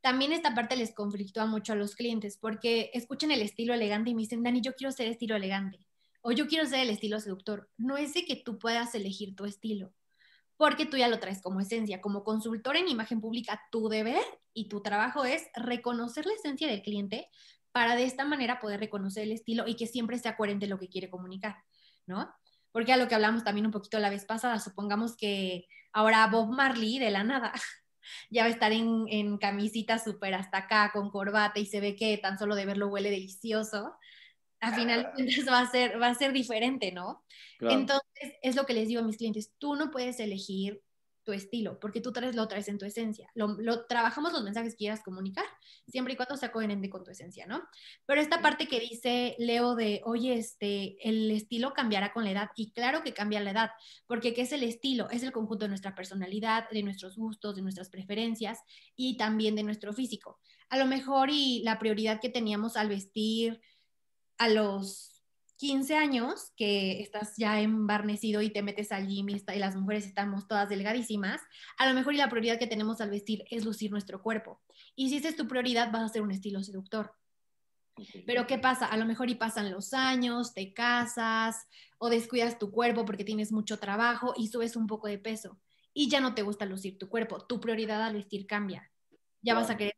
también esta parte les conflictúa mucho a los clientes porque escuchan el estilo elegante y me dicen, Dani, yo quiero ser estilo elegante o yo quiero ser el estilo seductor. No es de que tú puedas elegir tu estilo, porque tú ya lo traes como esencia. Como consultor en imagen pública, tu deber y tu trabajo es reconocer la esencia del cliente para de esta manera poder reconocer el estilo y que siempre sea coherente lo que quiere comunicar, ¿no? Porque a lo que hablamos también un poquito la vez pasada, supongamos que ahora Bob Marley de la nada ya va a estar en camisita súper hasta acá con corbata y se ve que tan solo de verlo huele delicioso, a final de cuentas va a ser diferente, ¿no? Claro. Entonces, es lo que les digo a mis clientes, tú no puedes elegir tu estilo, porque tú lo traes en tu esencia. Trabajamos los mensajes que quieras comunicar, siempre y cuando sea coherente con tu esencia, ¿no? Pero esta parte que dice Leo de, oye, el estilo cambiará con la edad, y claro que cambia la edad, porque ¿qué es el estilo? Es el conjunto de nuestra personalidad, de nuestros gustos, de nuestras preferencias y también de nuestro físico. A lo mejor y la prioridad que teníamos al vestir a los 15 años, que estás ya embarnecido y te metes al gym y las mujeres estamos todas delgadísimas, a lo mejor y la prioridad que tenemos al vestir es lucir nuestro cuerpo. Y si esa es tu prioridad, vas a hacer un estilo seductor. Okay. Pero ¿qué pasa? A lo mejor y pasan los años, te casas o descuidas tu cuerpo porque tienes mucho trabajo y subes un poco de peso y ya no te gusta lucir tu cuerpo. Tu prioridad al vestir cambia. Ya vas a querer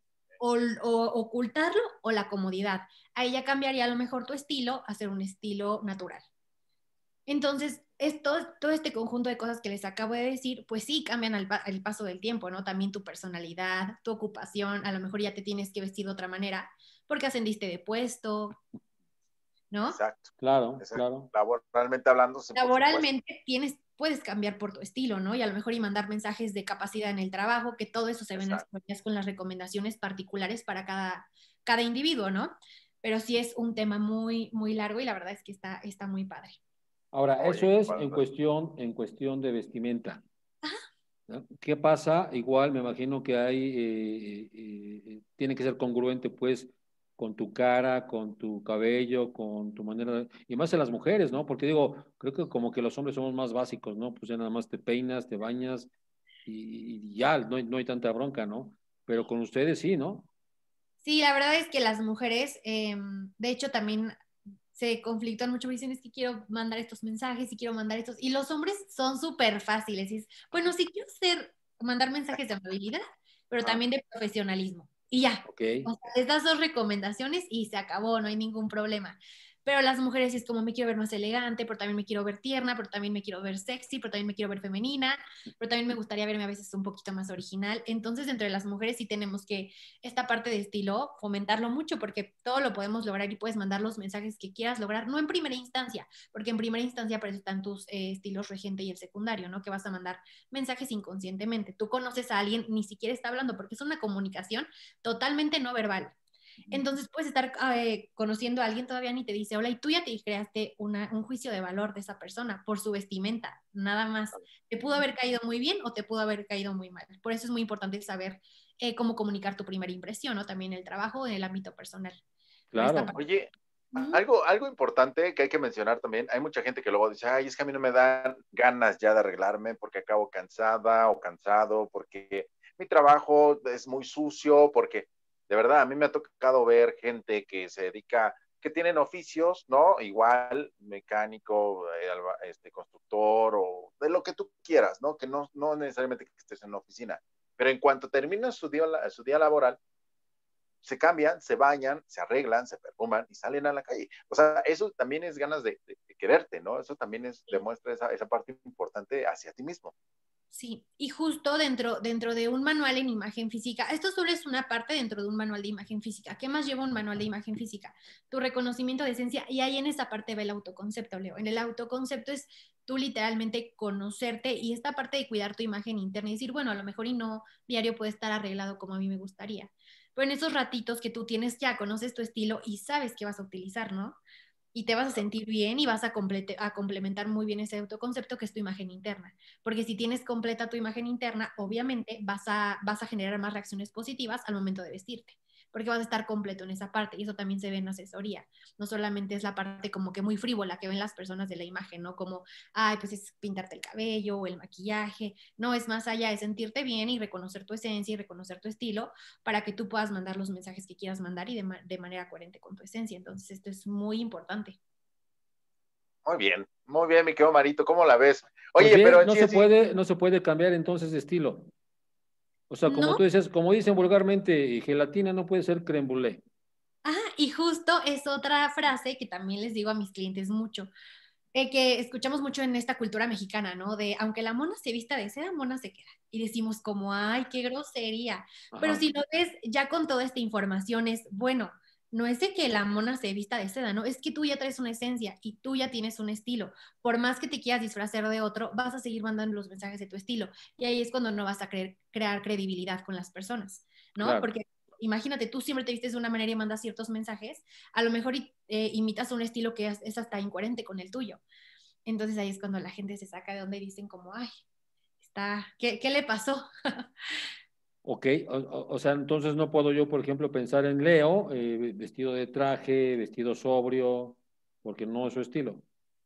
o ocultarlo o la comodidad. Ahí ya cambiaría a lo mejor tu estilo a ser un estilo natural. Entonces, todo este conjunto de cosas que les acabo de decir, pues sí cambian al paso del tiempo, ¿no? También tu personalidad, tu ocupación, a lo mejor ya te tienes que vestir de otra manera porque ascendiste de puesto, ¿no? Exacto. Claro, Exacto. claro. Laboralmente hablando, laboralmente puedes cambiar por tu estilo, ¿no? Y a lo mejor y mandar mensajes de capacidad en el trabajo, que todo eso se ven con las recomendaciones particulares para cada individuo, ¿no? Pero sí es un tema muy, muy largo y la verdad es que está muy padre. Ahora, eso es en cuestión de vestimenta. ¿No? ¿Qué pasa? Igual me imagino que tiene que ser congruente pues con tu cara, con tu cabello, con tu manera, y más en las mujeres, ¿no? Porque digo, creo que como que los hombres somos más básicos, ¿no? Pues ya nada más te peinas, te bañas y ya, no hay tanta bronca, ¿no? Pero con ustedes sí, ¿no? Sí, la verdad es que las mujeres, de hecho, también se conflictúan mucho, me dicen, es que quiero mandar estos mensajes y quiero mandar estos, y los hombres son súper fáciles, y bueno, sí quiero mandar mensajes de amabilidad, pero también de profesionalismo, y ya, Okay. o sea, les das 2 recomendaciones y se acabó, no hay ningún problema. Pero las mujeres sí es como me quiero ver más elegante, pero también me quiero ver tierna, pero también me quiero ver sexy, pero también me quiero ver femenina, pero también me gustaría verme a veces un poquito más original. Entonces, entre las mujeres sí tenemos que esta parte de estilo, fomentarlo mucho, porque todo lo podemos lograr y puedes mandar los mensajes que quieras lograr, no en primera instancia, porque en primera instancia para eso están tus estilos regente y el secundario, ¿no? Que vas a mandar mensajes inconscientemente. Tú conoces a alguien, ni siquiera está hablando, porque es una comunicación totalmente no verbal. Entonces puedes estar conociendo a alguien todavía ni te dice hola y tú ya te creaste un juicio de valor de esa persona por su vestimenta, nada más. Te pudo haber caído muy bien o te pudo haber caído muy mal. Por eso es muy importante saber cómo comunicar tu primera impresión, ¿no? También en el trabajo, en el ámbito personal. Claro. Oye, algo importante que hay que mencionar también, hay mucha gente que luego dice, ay, es que a mí no me dan ganas ya de arreglarme porque acabo cansada o cansado, porque mi trabajo es muy sucio, porque de verdad a mí me ha tocado ver gente que se dedica, que tienen oficios, ¿no? Igual, mecánico, constructor o de lo que tú quieras, ¿no? Que no necesariamente que estés en una oficina, pero en cuanto termina su día laboral, se cambian, se bañan, se arreglan, se perfuman y salen a la calle. O sea, eso también es ganas de quererte, ¿no? Eso también demuestra esa parte importante hacia ti mismo. Sí, y justo dentro de un manual en imagen física, esto solo es una parte dentro de un manual de imagen física. ¿Qué más lleva un manual de imagen física? Tu reconocimiento de esencia, y ahí en esa parte va el autoconcepto, Leo. En el autoconcepto es tú literalmente conocerte y esta parte de cuidar tu imagen interna y decir, bueno, a lo mejor y no diario puede estar arreglado como a mí me gustaría. Pero en esos ratitos que tú tienes ya, conoces tu estilo y sabes qué vas a utilizar, ¿no? Y te vas a sentir bien y vas a complementar muy bien ese autoconcepto que es tu imagen interna. Porque si tienes completa tu imagen interna, obviamente vas a generar más reacciones positivas al momento de vestirte. porque vas a estar completo en esa parte y eso también se ve en asesoría. No solamente es la parte como que muy frívola que ven las personas de la imagen, ¿no? Como, ay, pues es pintarte el cabello o el maquillaje. No, es más allá, es sentirte bien y reconocer tu esencia y reconocer tu estilo para que tú puedas mandar los mensajes que quieras mandar y de manera coherente con tu esencia. Entonces, esto es muy importante. Muy bien, mi querido Marito, ¿cómo la ves? Pues Oye, pero bien, en sí, sí, no se puede cambiar entonces de estilo. O sea, como No. tú dices, como dicen vulgarmente, gelatina no puede ser crème brûlée. Ah, y justo es otra frase que también les digo a mis clientes mucho, que escuchamos mucho en esta cultura mexicana, ¿no? De aunque la mona se vista de seda, mona se queda. Y decimos como, ay, qué grosería. Pero Ajá, si lo ves ya con toda esta información es, bueno, no es de que la mona se vista de seda, ¿no? Es que tú ya traes una esencia y tú ya tienes un estilo. Por más que te quieras disfrazar de otro, vas a seguir mandando los mensajes de tu estilo. Y ahí es cuando no vas a crear credibilidad con las personas, ¿no? claro. Porque imagínate, tú siempre te vistes de una manera y mandas ciertos mensajes, a lo mejor imitas un estilo que es hasta incoherente con el tuyo. Entonces ahí es cuando la gente se saca de donde y dicen como, ay, ¿qué le pasó? Ok, o sea, entonces no puedo yo, por ejemplo, pensar en Leo, vestido de traje, vestido sobrio, porque no es su estilo.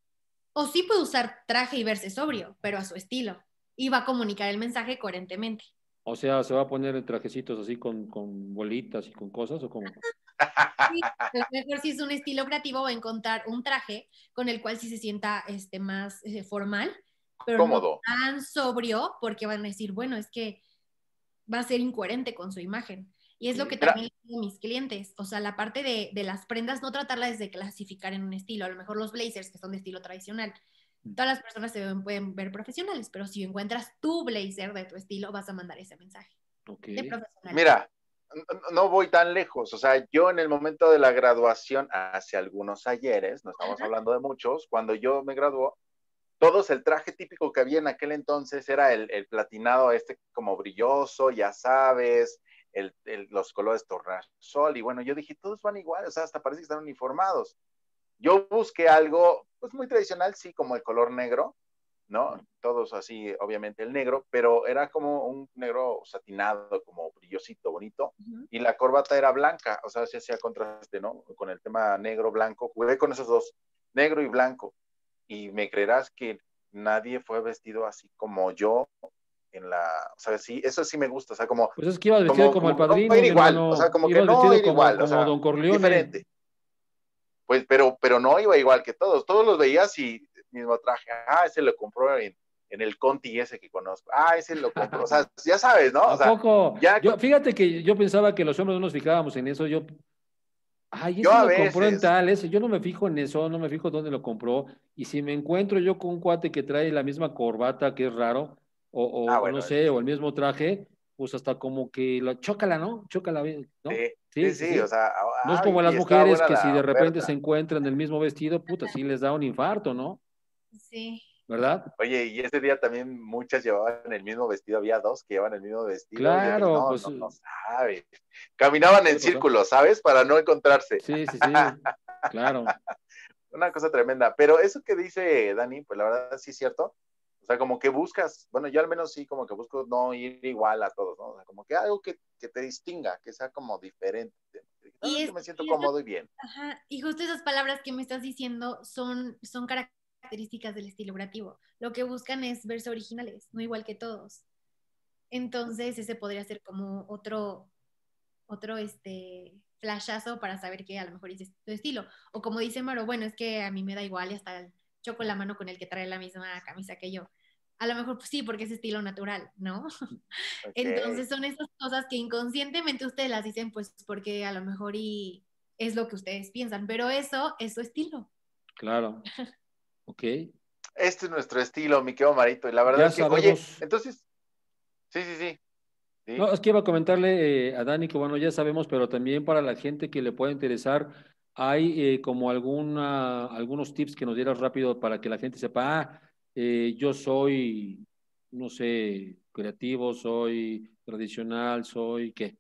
O sí puede usar traje y verse sobrio, pero a su estilo. Y va a comunicar el mensaje coherentemente. O sea, se va a poner trajecitos así con bolitas y con cosas, ¿o cómo? Sí, a lo mejor si es un estilo creativo va a encontrar un traje con el cual sí se sienta más formal, pero no cómodo. tan sobrio porque van a decir, bueno, es que va a ser incoherente con su imagen. Y es lo que Mira, también le digo a mis clientes, o sea, la parte de las prendas, no tratarlas de clasificar en un estilo, a lo mejor los blazers que son de estilo tradicional, todas las personas pueden ver profesionales, pero si encuentras tu blazer de tu estilo, vas a mandar ese mensaje Ok. de profesionalidad. mira, no voy tan lejos. O sea, yo en el momento de la graduación, hace algunos ayeres, no estamos Ajá. hablando de muchos, cuando yo me graduó, todos el traje típico que había en aquel entonces era el platinado como brilloso, ya sabes, los colores tornasol, y bueno, yo dije, todos van igual, o sea, hasta parece que están uniformados. Yo busqué algo, pues muy tradicional, sí, como el color negro, ¿no? Todos así, obviamente el negro, pero era como un negro satinado, como brillosito, bonito, Uh-huh. y la corbata era blanca, o sea, se hacía contraste, ¿no? Con el tema negro-blanco, jugué con esos dos, negro y blanco, y me creerás que nadie fue vestido así como yo o sea, sí, eso sí me gusta, o sea, Pues es que ibas vestido como el como no padrino, ir mi igual, o sea, hermano, como que ibas no vestido ir igual, o como sea, Don Corleone. diferente. Pues, pero no iba igual que todos los veías y mismo traje, ese lo compró en el Conti ese que conozco, ese lo compró, o sea, ya sabes, ¿no? O ¿A sea, poco? ya Yo, fíjate que yo pensaba que los hombres no nos fijábamos en eso. Ay, yo ese a lo compró en veces, tal, ese. Yo no me fijo en eso, no me fijo dónde lo compró. Y si me encuentro yo con un cuate que trae la misma corbata, que es raro, o no bueno, eso sé, o sí, el mismo traje, pues hasta como que lo chócala, ¿no? Chócala bien, ¿no? sí, sí, Sí, sí, sí, o sí. sea, No es como las y estaba mujeres buena que si la de repente se oferta. encuentran el mismo vestido, puta, sí les da un infarto, ¿no? Sí. ¿Verdad? Oye, y ese día también muchas llevaban el mismo vestido, había dos que llevaban el mismo vestido, y yo dije, Claro, no, pues, no, no sabes. Caminaban en ¿qué pasó? círculos, ¿sabes? Para no encontrarse. Sí, sí, sí, claro. Una cosa tremenda. Pero eso que dice Dani, pues la verdad sí es cierto. O sea, como que buscas, bueno, yo al menos sí, como que busco no ir igual a todos, ¿no? O sea, como que algo que te distinga, que sea como diferente. Y, Que es, me siento y, esas, cómodo y bien. ajá, y justo esas palabras que me estás diciendo son características del estilo creativo. Lo que buscan es verse originales, no igual que todos. Entonces, ese podría ser como otro flashazo para saber que a lo mejor es tu estilo. O como dice Maro, bueno, es que a mí me da igual y hasta choco la mano con el que trae la misma camisa que yo. A lo mejor pues, sí, porque es estilo natural, ¿no? Ok. Entonces son esas cosas que inconscientemente ustedes las dicen pues porque a lo mejor y es lo que ustedes piensan, pero eso es su estilo. Claro, ok. Este es nuestro estilo, mi querido Marito. Y la verdad Ya es que, oye, sabemos. entonces, sí, sí, sí, sí. No, es que iba a comentarle a Dani que bueno, ya sabemos, pero también para la gente que le pueda interesar, hay como algunos tips que nos dieras rápido para que la gente sepa, yo soy, no sé, creativo, soy tradicional, soy qué.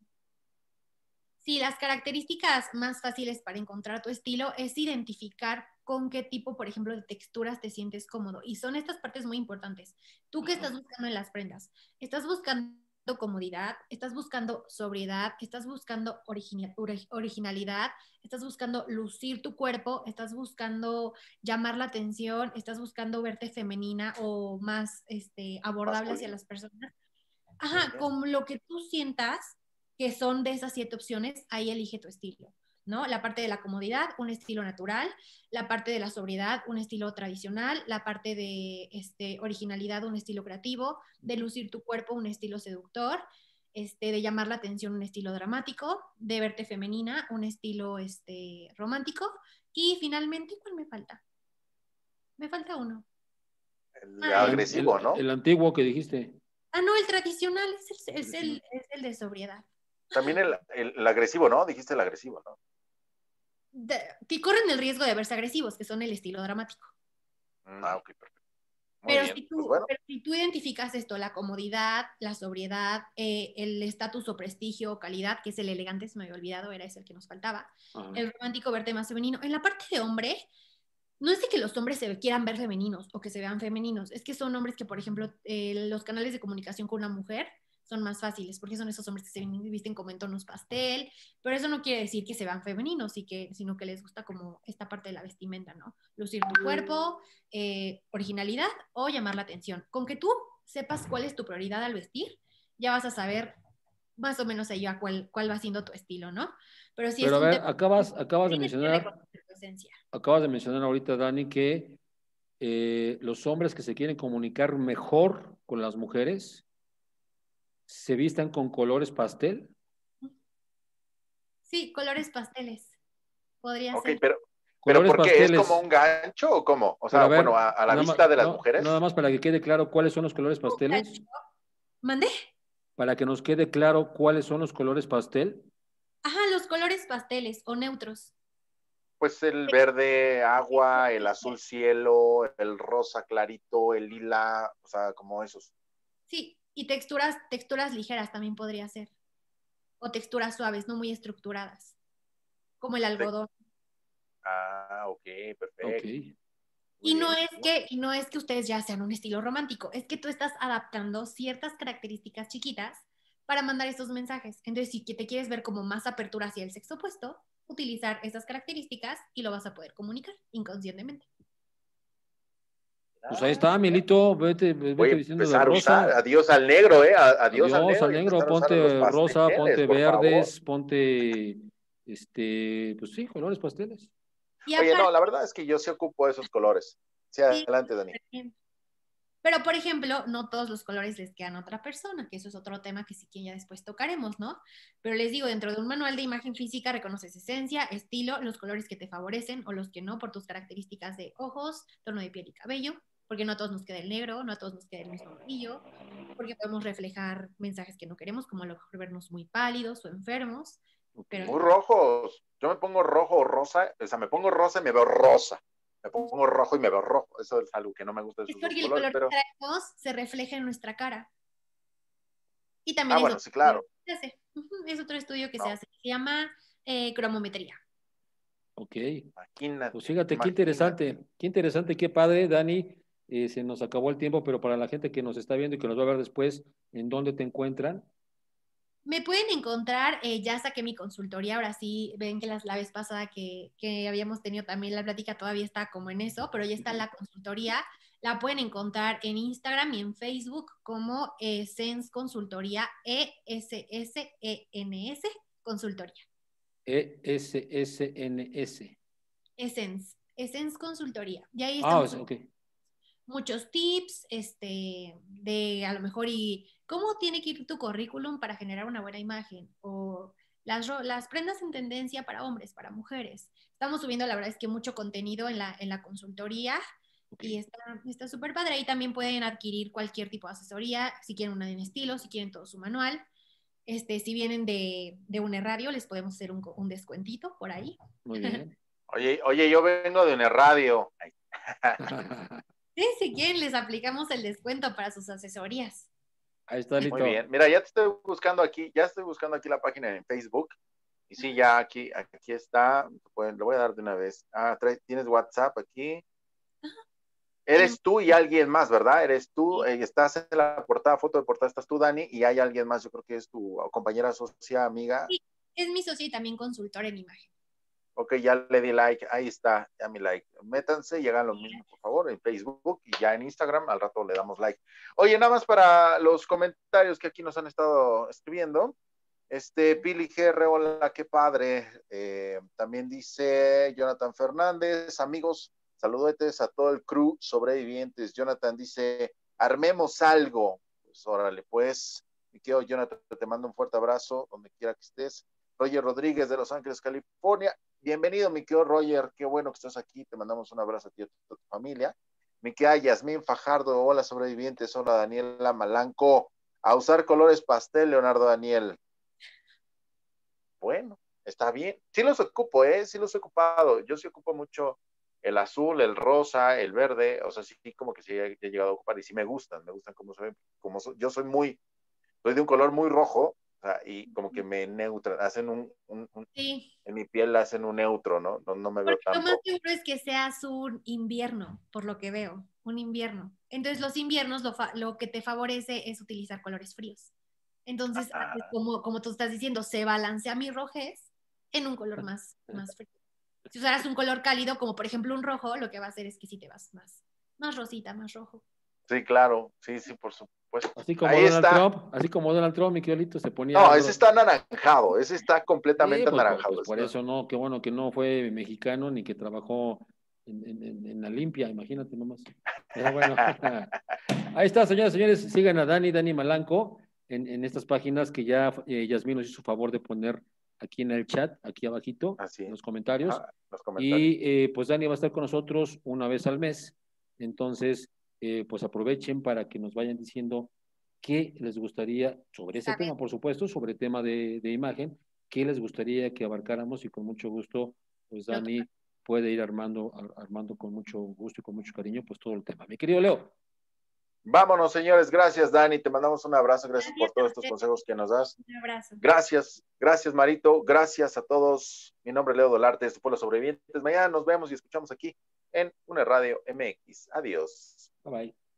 Sí, las características más fáciles para encontrar tu estilo es identificar con qué tipo, por ejemplo, de texturas te sientes cómodo. Y son estas partes muy importantes. ¿Tú qué Ajá. estás buscando en las prendas? ¿Estás buscando comodidad, estás buscando sobriedad, estás buscando originalidad, estás buscando lucir tu cuerpo, estás buscando llamar la atención, estás buscando verte femenina o más abordable hacia las personas. Ajá, con lo que tú sientas que son de esas 7 opciones, ahí elige tu estilo, ¿no? La parte de la comodidad, un estilo natural; la parte de la sobriedad, un estilo tradicional; la parte de originalidad, un estilo creativo; de lucir tu cuerpo, un estilo seductor; de llamar la atención, un estilo dramático; de verte femenina, un estilo romántico; y finalmente, ¿cuál me falta? Me falta uno. El agresivo, ¿no? El antiguo que dijiste. Ah, no, el tradicional es el de sobriedad. También el agresivo, ¿no? Dijiste el agresivo, ¿no? Que corren el riesgo de verse agresivos, que son el estilo dramático. Ok, perfecto. Muy Pero, bien. pues bueno. Pero si tú identificas esto, la comodidad, la sobriedad, el estatus o prestigio o calidad, que es el elegante, se me había olvidado, era ese el que nos faltaba, el romántico, verte más femenino. En la parte de hombre, no es de que los hombres se quieran ver femeninos o que se vean femeninos, es que son hombres que, por ejemplo, los canales de comunicación con una mujer son más fáciles, porque son esos hombres que se visten como en tonos pastel, pero eso no quiere decir que se vean femeninos, sino que les gusta como esta parte de la vestimenta, ¿no? Lucir tu cuerpo, originalidad o llamar la atención. Con que tú sepas cuál es tu prioridad al vestir, ya vas a saber más o menos ahí a cuál va siendo tu estilo, ¿no? Pero si es a ver, tema, acabas de mencionar ahorita, Dani, que los hombres que se quieren comunicar mejor con las mujeres se vistan con colores pastel. Sí, colores pasteles. Podría ser. Pero ¿por qué? ¿Es como un gancho o cómo? O sea, ver, bueno, a la vista de las mujeres. Nada más para que quede claro cuáles son los colores pasteles. ¿Mandé? Para que nos quede claro cuáles son los colores pastel. Ajá, los colores pasteles o neutros. Pues el verde agua, el azul cielo, el rosa clarito, el lila, o sea, como esos. Sí, y texturas ligeras también podría ser. O texturas suaves, no muy estructuradas. Como el algodón. Ok, perfecto. Okay. Y no es que ustedes ya sean un estilo romántico, es que tú estás adaptando ciertas características chiquitas para mandar estos mensajes. Entonces, si te quieres ver como más apertura hacia el sexo opuesto, utilizar esas características y lo vas a poder comunicar inconscientemente. Pues ahí está, Milito, vete diciendo de rosa. Adiós al negro, adiós al negro, ponte rosa, ponte verdes, ponte, pues sí, colores pasteles. Oye, no, la verdad es que yo sí ocupo esos colores. Sí, adelante, Dani. Pero, por ejemplo, no todos los colores les quedan a otra persona, que eso es otro tema que sí que ya después tocaremos, ¿no? Pero les digo, dentro de un manual de imagen física reconoces esencia, estilo, los colores que te favorecen o los que no por tus características de ojos, tono de piel y cabello, porque no a todos nos queda el negro, no a todos nos queda el mismo brillo, porque podemos reflejar mensajes que no queremos, como a lo mejor vernos muy pálidos o enfermos. Pero muy rojos. Yo me pongo rojo o rosa, o sea, me pongo rosa y me veo rosa. Me pongo rojo y me veo rojo. Eso es algo que no me gusta de esos dos colores. El color que traemos se refleja en nuestra cara. Y también bueno, sí, claro. Es otro estudio que se hace. Se llama cromometría. Ok. Imagínate, pues fíjate, qué interesante, qué padre, Dani. Se nos acabó el tiempo, pero para la gente que nos está viendo y que nos va a ver después, ¿en dónde te encuentran? Me pueden encontrar, ya saqué mi consultoría, ahora sí, ven que la vez pasada que habíamos tenido también la plática todavía está como en eso, pero ya está la consultoría, la pueden encontrar en Instagram y en Facebook como Essence Consultoría, ESSENS Consultoría. ESSNS. Essence Consultoría. Y ahí estamos. Okay. Muchos tips, de a lo mejor y cómo tiene que ir tu currículum para generar una buena imagen, o las prendas en tendencia para hombres, para mujeres. Estamos subiendo, la verdad es que mucho contenido en la consultoría, okay. Y está súper padre. Ahí también pueden adquirir cualquier tipo de asesoría, si quieren una en estilo, si quieren todo su manual. Si vienen de Unerradio, les podemos hacer un descuentito por ahí. Muy bien. Oye, yo vengo de Unerradio. Sí, si quieren, les aplicamos el descuento para sus asesorías. Ahí está, Lito. Muy bien. Mira, ya estoy buscando aquí la página en Facebook. Y sí, ya aquí está. Le voy a dar de una vez. ¿Tienes WhatsApp aquí? Eres tú y alguien más, ¿verdad? Eres tú, estás en la portada, foto de portada, estás tú, Dani, y hay alguien más, yo creo que es tu compañera, socia, amiga. Sí, es mi socio y también consultor en imagen. Ok, ya le di like, ahí está, ya mi like. Métanse y hagan lo mismo, por favor, en Facebook y ya en Instagram, al rato le damos like. Oye, nada más para los comentarios que aquí nos han estado escribiendo. Pili GR, hola, qué padre. También dice Jonathan Fernández, amigos, saludetes a todo el crew sobrevivientes. Jonathan dice, armemos algo. Pues órale, pues, mi querido Jonathan, te mando un fuerte abrazo, donde quiera que estés. Roger Rodríguez de Los Ángeles, California. Bienvenido, mi querido Roger, qué bueno que estás aquí. Te mandamos un abrazo a ti y a tu familia. Mi querida Yasmín Fajardo, hola sobrevivientes, hola Daniela Malanco. A usar colores pastel, Leonardo Daniel. Bueno, está bien. Sí los ocupo, sí los he ocupado. Yo sí ocupo mucho el azul, el rosa, el verde. O sea, sí como que sí he llegado a ocupar y sí me gustan cómo se ven. Yo soy de un color muy rojo, o sea, y como que me neutran, hacen Sí. en mi piel hacen un neutro, ¿no? No me veo Porque lo tan más rojo. seguro es que seas un invierno, por lo que veo, un invierno. Entonces, los inviernos lo que te favorece es utilizar colores fríos. Entonces, como tú estás diciendo, se balancea mi rojez en un color más frío. Si usaras un color cálido, como por ejemplo un rojo, lo que va a hacer es que sí te vas más rosita, más rojo. Sí, claro, sí, por supuesto. Así como Ahí Donald está. Trump, así como Donald Trump, mi querido se ponía No, ese está anaranjado, ese está completamente pues anaranjado. por eso no, qué bueno que no fue mexicano ni que trabajó en la limpia, imagínate nomás. Pero bueno, ahí está, señoras y señores, sigan a Dani Malanco en estas páginas que ya Yasmín nos hizo favor de poner aquí en el chat, aquí abajito, Así en es. los comentarios. Los comentarios. Y pues Dani va a estar con nosotros una vez al mes, entonces pues aprovechen para que nos vayan diciendo qué les gustaría sobre ese tema, por supuesto, sobre el tema de imagen, qué les gustaría que abarcáramos y con mucho gusto, pues Dani puede ir armando con mucho gusto y con mucho cariño, pues todo el tema. Mi querido Leo. Vámonos, señores. Gracias, Dani. Te mandamos un abrazo. Gracias por todos estos consejos que nos das. Un abrazo. Gracias, Marito. Gracias a todos. Mi nombre es Leo Dolarte. Esto fue Los Sobrevivientes. Mañana nos vemos y escuchamos aquí en Una Radio MX. Adiós. Bye bye.